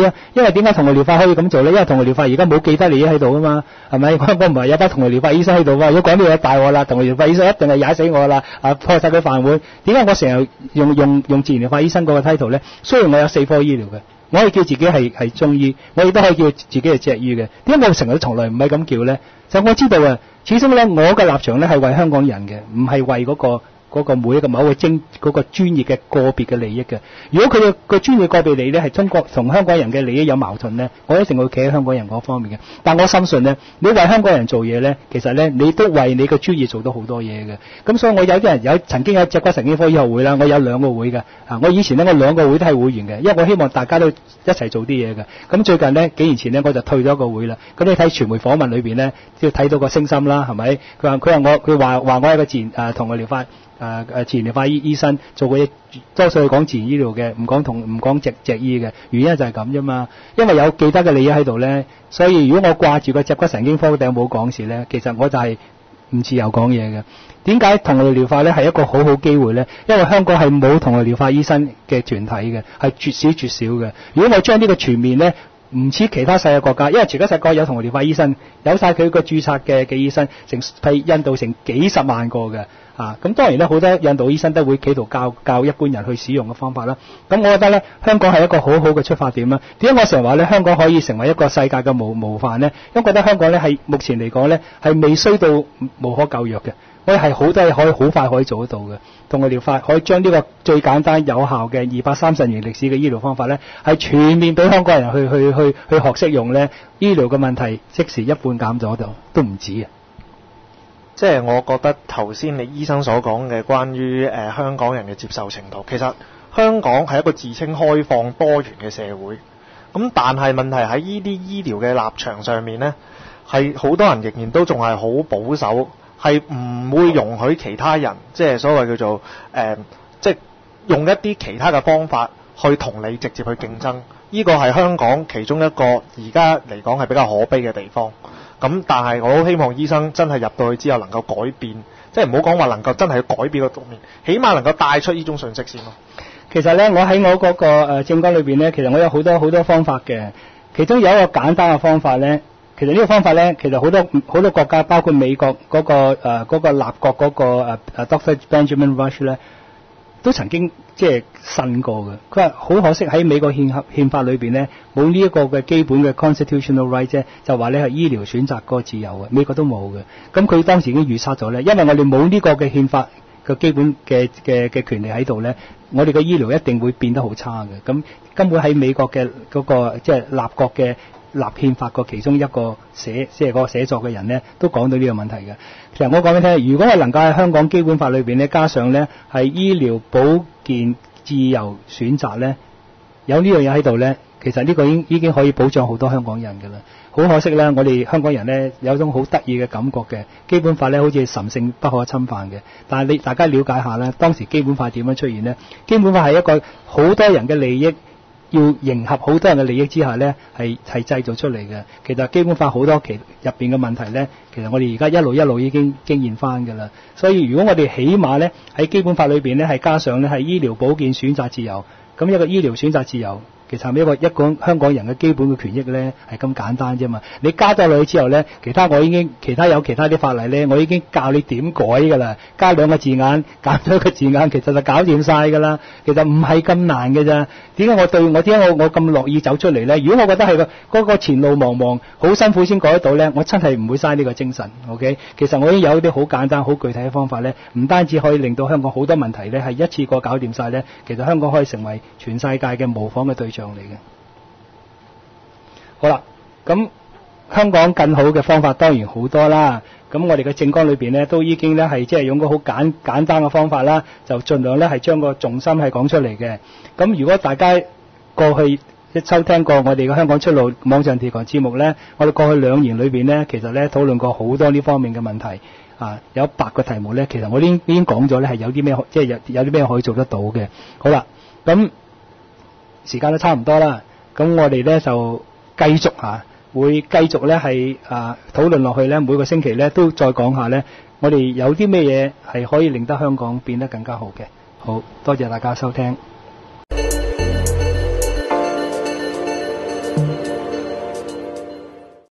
係啊，因為點解同類療法可以咁做咧？因為同類療法而家冇既得利益喺度啊嘛，係咪？香港唔係有班同類療法醫生喺度嘛？如果講到嘢大鑊啦，同類療法醫生一定係踩死我啦，啊破晒佢飯碗。點解我成日用用用自然療法醫生嗰個 title 咧？雖然我有四科醫療嘅，我可以叫自己係係中醫，我亦都可以叫自己係脊醫嘅。點解我成日都從來唔係咁叫咧？就我知道啊，始終咧我嘅立場咧係為香港人嘅，唔係為嗰個。嗰個每一個某個精嗰、嗰個專業嘅個別嘅利益嘅，如果佢嘅個專業個別利益咧係中國同香港人嘅利益有矛盾咧，我一定會企喺香港人嗰方面嘅。但我深信咧，你為香港人做嘢咧，其實咧你都為你嘅專業做到好多嘢嘅。咁所以我有啲人有曾經有脊骨神經科醫學會啦，我有兩個會嘅啊。我以前咧我兩個會都係會員嘅，因為我希望大家都一齊做啲嘢嘅。咁最近咧幾年前咧我就退咗一個會啦。咁你睇傳媒訪問裏邊咧，要睇到個聲心啦，係咪？佢話佢話我佢話話我係個自然誒同類療法。誒、呃、誒自然療法醫醫生做過嘢，多數係講自然醫療嘅，唔講同唔講脊脊醫嘅，原因就係咁啫嘛。因為有既得嘅利益喺度咧，所以如果我掛住個脊骨神經科頂冇講事咧，其實我就係唔自由講嘢嘅。點解同類療法咧係一個好好機會咧？因為香港係冇同類療法醫生嘅團體嘅，係絕少絕少嘅。如果我將呢個全面咧，唔似其他世界國家，因為其他世界國家有同類療法醫生，有晒佢個註冊嘅嘅醫生，成譬印度成幾十萬個嘅。啊，咁當然咧，好多印度醫生都會企圖教教一般人去使用嘅方法啦。咁我覺得咧，香港係一個好好嘅出發點啦。點解我成日話咧，香港可以成為一個世界嘅模模範咧？因為覺得香港咧係目前嚟講咧係未衰到無可救藥嘅，我哋係好多嘢可以好快可以做得到嘅。同類療法可以將呢個最簡單有效嘅二百三十年歷史嘅醫療方法咧，係全面俾香港人去去去去學識用咧，醫療嘅問題即時一半減咗度都唔止啊！ 即係我覺得頭先你醫生所講嘅關於誒、呃、香港人嘅接受程度，其實香港係一個自稱開放多元嘅社會。咁但係問題喺呢啲醫療嘅立場上面呢，係好多人仍然都仲係好保守，係唔會容許其他人即係所謂叫做誒、呃，即係用一啲其他嘅方法去同你直接去競爭。呢個係香港其中一個而家嚟講係比較可悲嘅地方。咁但係我好希望醫生真係入到去之後能夠改變，即係唔好講話能夠真係去改變個局面，起碼能夠帶出呢種信息先咯。 其實咧，我喺我嗰個誒政綱裏邊咧，其實我有好多好多方法嘅。其中有一個簡單嘅方法咧，其實呢個方法咧，其實好多好多國家，包括美國嗰個誒嗰個立國嗰個誒誒 Doctor Benjamin Rush 咧，都曾經即係呻過嘅。佢話好可惜喺美國憲合憲法裏邊咧，冇呢一個嘅基本嘅 constitutional right 啫，就話咧係醫療選擇個自由嘅，美國都冇嘅。咁佢當時已經預測咗咧，因為我哋冇呢個嘅憲法嘅基本嘅嘅嘅權利喺度咧，我哋嘅醫療一定會變得好差嘅。咁根本喺美國嘅嗰個即係立國嘅立憲法個其中一個寫即係嗰個寫作嘅人咧，都講到呢個問題嘅。其實我講俾你聽，如果我能夠喺香港基本法裏邊咧加上咧係醫療保健自由選擇咧，有呢樣嘢喺度咧，其實呢個已經已經可以保障好多香港人㗎啦。好可惜咧，我哋香港人咧有一種好得意嘅感覺嘅，基本法咧好似神聖不可侵犯嘅。但係你大家了解下咧，當時基本法點樣出現咧？基本法係一個好多人嘅利益，要迎合好多人嘅利益之下咧，係係製造出嚟嘅。其實基本法好多其入邊嘅問題咧，其實我哋而家一路一路已經經驗翻㗎啦。所以如果我哋起碼咧喺基本法裏邊咧係加上咧係醫療保健選擇自由，咁一個醫療選擇自由。其實係咪一個一個香港人嘅基本嘅權益咧，係咁簡單啫嘛？你加咗落去之後咧，其他我已經其他有其他啲法例咧，我已經教你點改㗎啦。加兩個字眼，減咗一個字眼，其實就搞掂晒㗎啦。其實唔係咁難嘅咋。點解我對我點解我我咁樂意走出嚟咧？如果我覺得係個嗰個前路茫茫，好辛苦先改得到咧，我真係唔會嘥呢個精神。OK，其實我已經有啲好簡單、好具體嘅方法咧，唔單止可以令到香港好多問題咧係一次過搞掂晒咧，其實香港可以成為全世界嘅模仿嘅對象嚟嘅。好啦，咁香港更好嘅方法當然好多啦。咁我哋嘅政綱裏邊咧都已經咧係即係用個好簡簡單嘅方法啦，就盡量咧係將個重心係講出嚟嘅。咁如果大家過去一收聽過我哋嘅香港出路網上電台節目咧，我哋過去兩年裏邊咧，其實咧討論過好多呢方面嘅問題啊，有八個題目咧，其實我已經已經講咗咧係有啲咩即係有有啲咩可以做得到嘅。好啦，咁時間都差唔多啦，咁我哋咧就繼續嚇，會繼續咧係啊討論落去咧，每個星期咧都再講下咧，我哋有啲咩嘢係可以令得香港變得更加好嘅。好多謝大家收聽。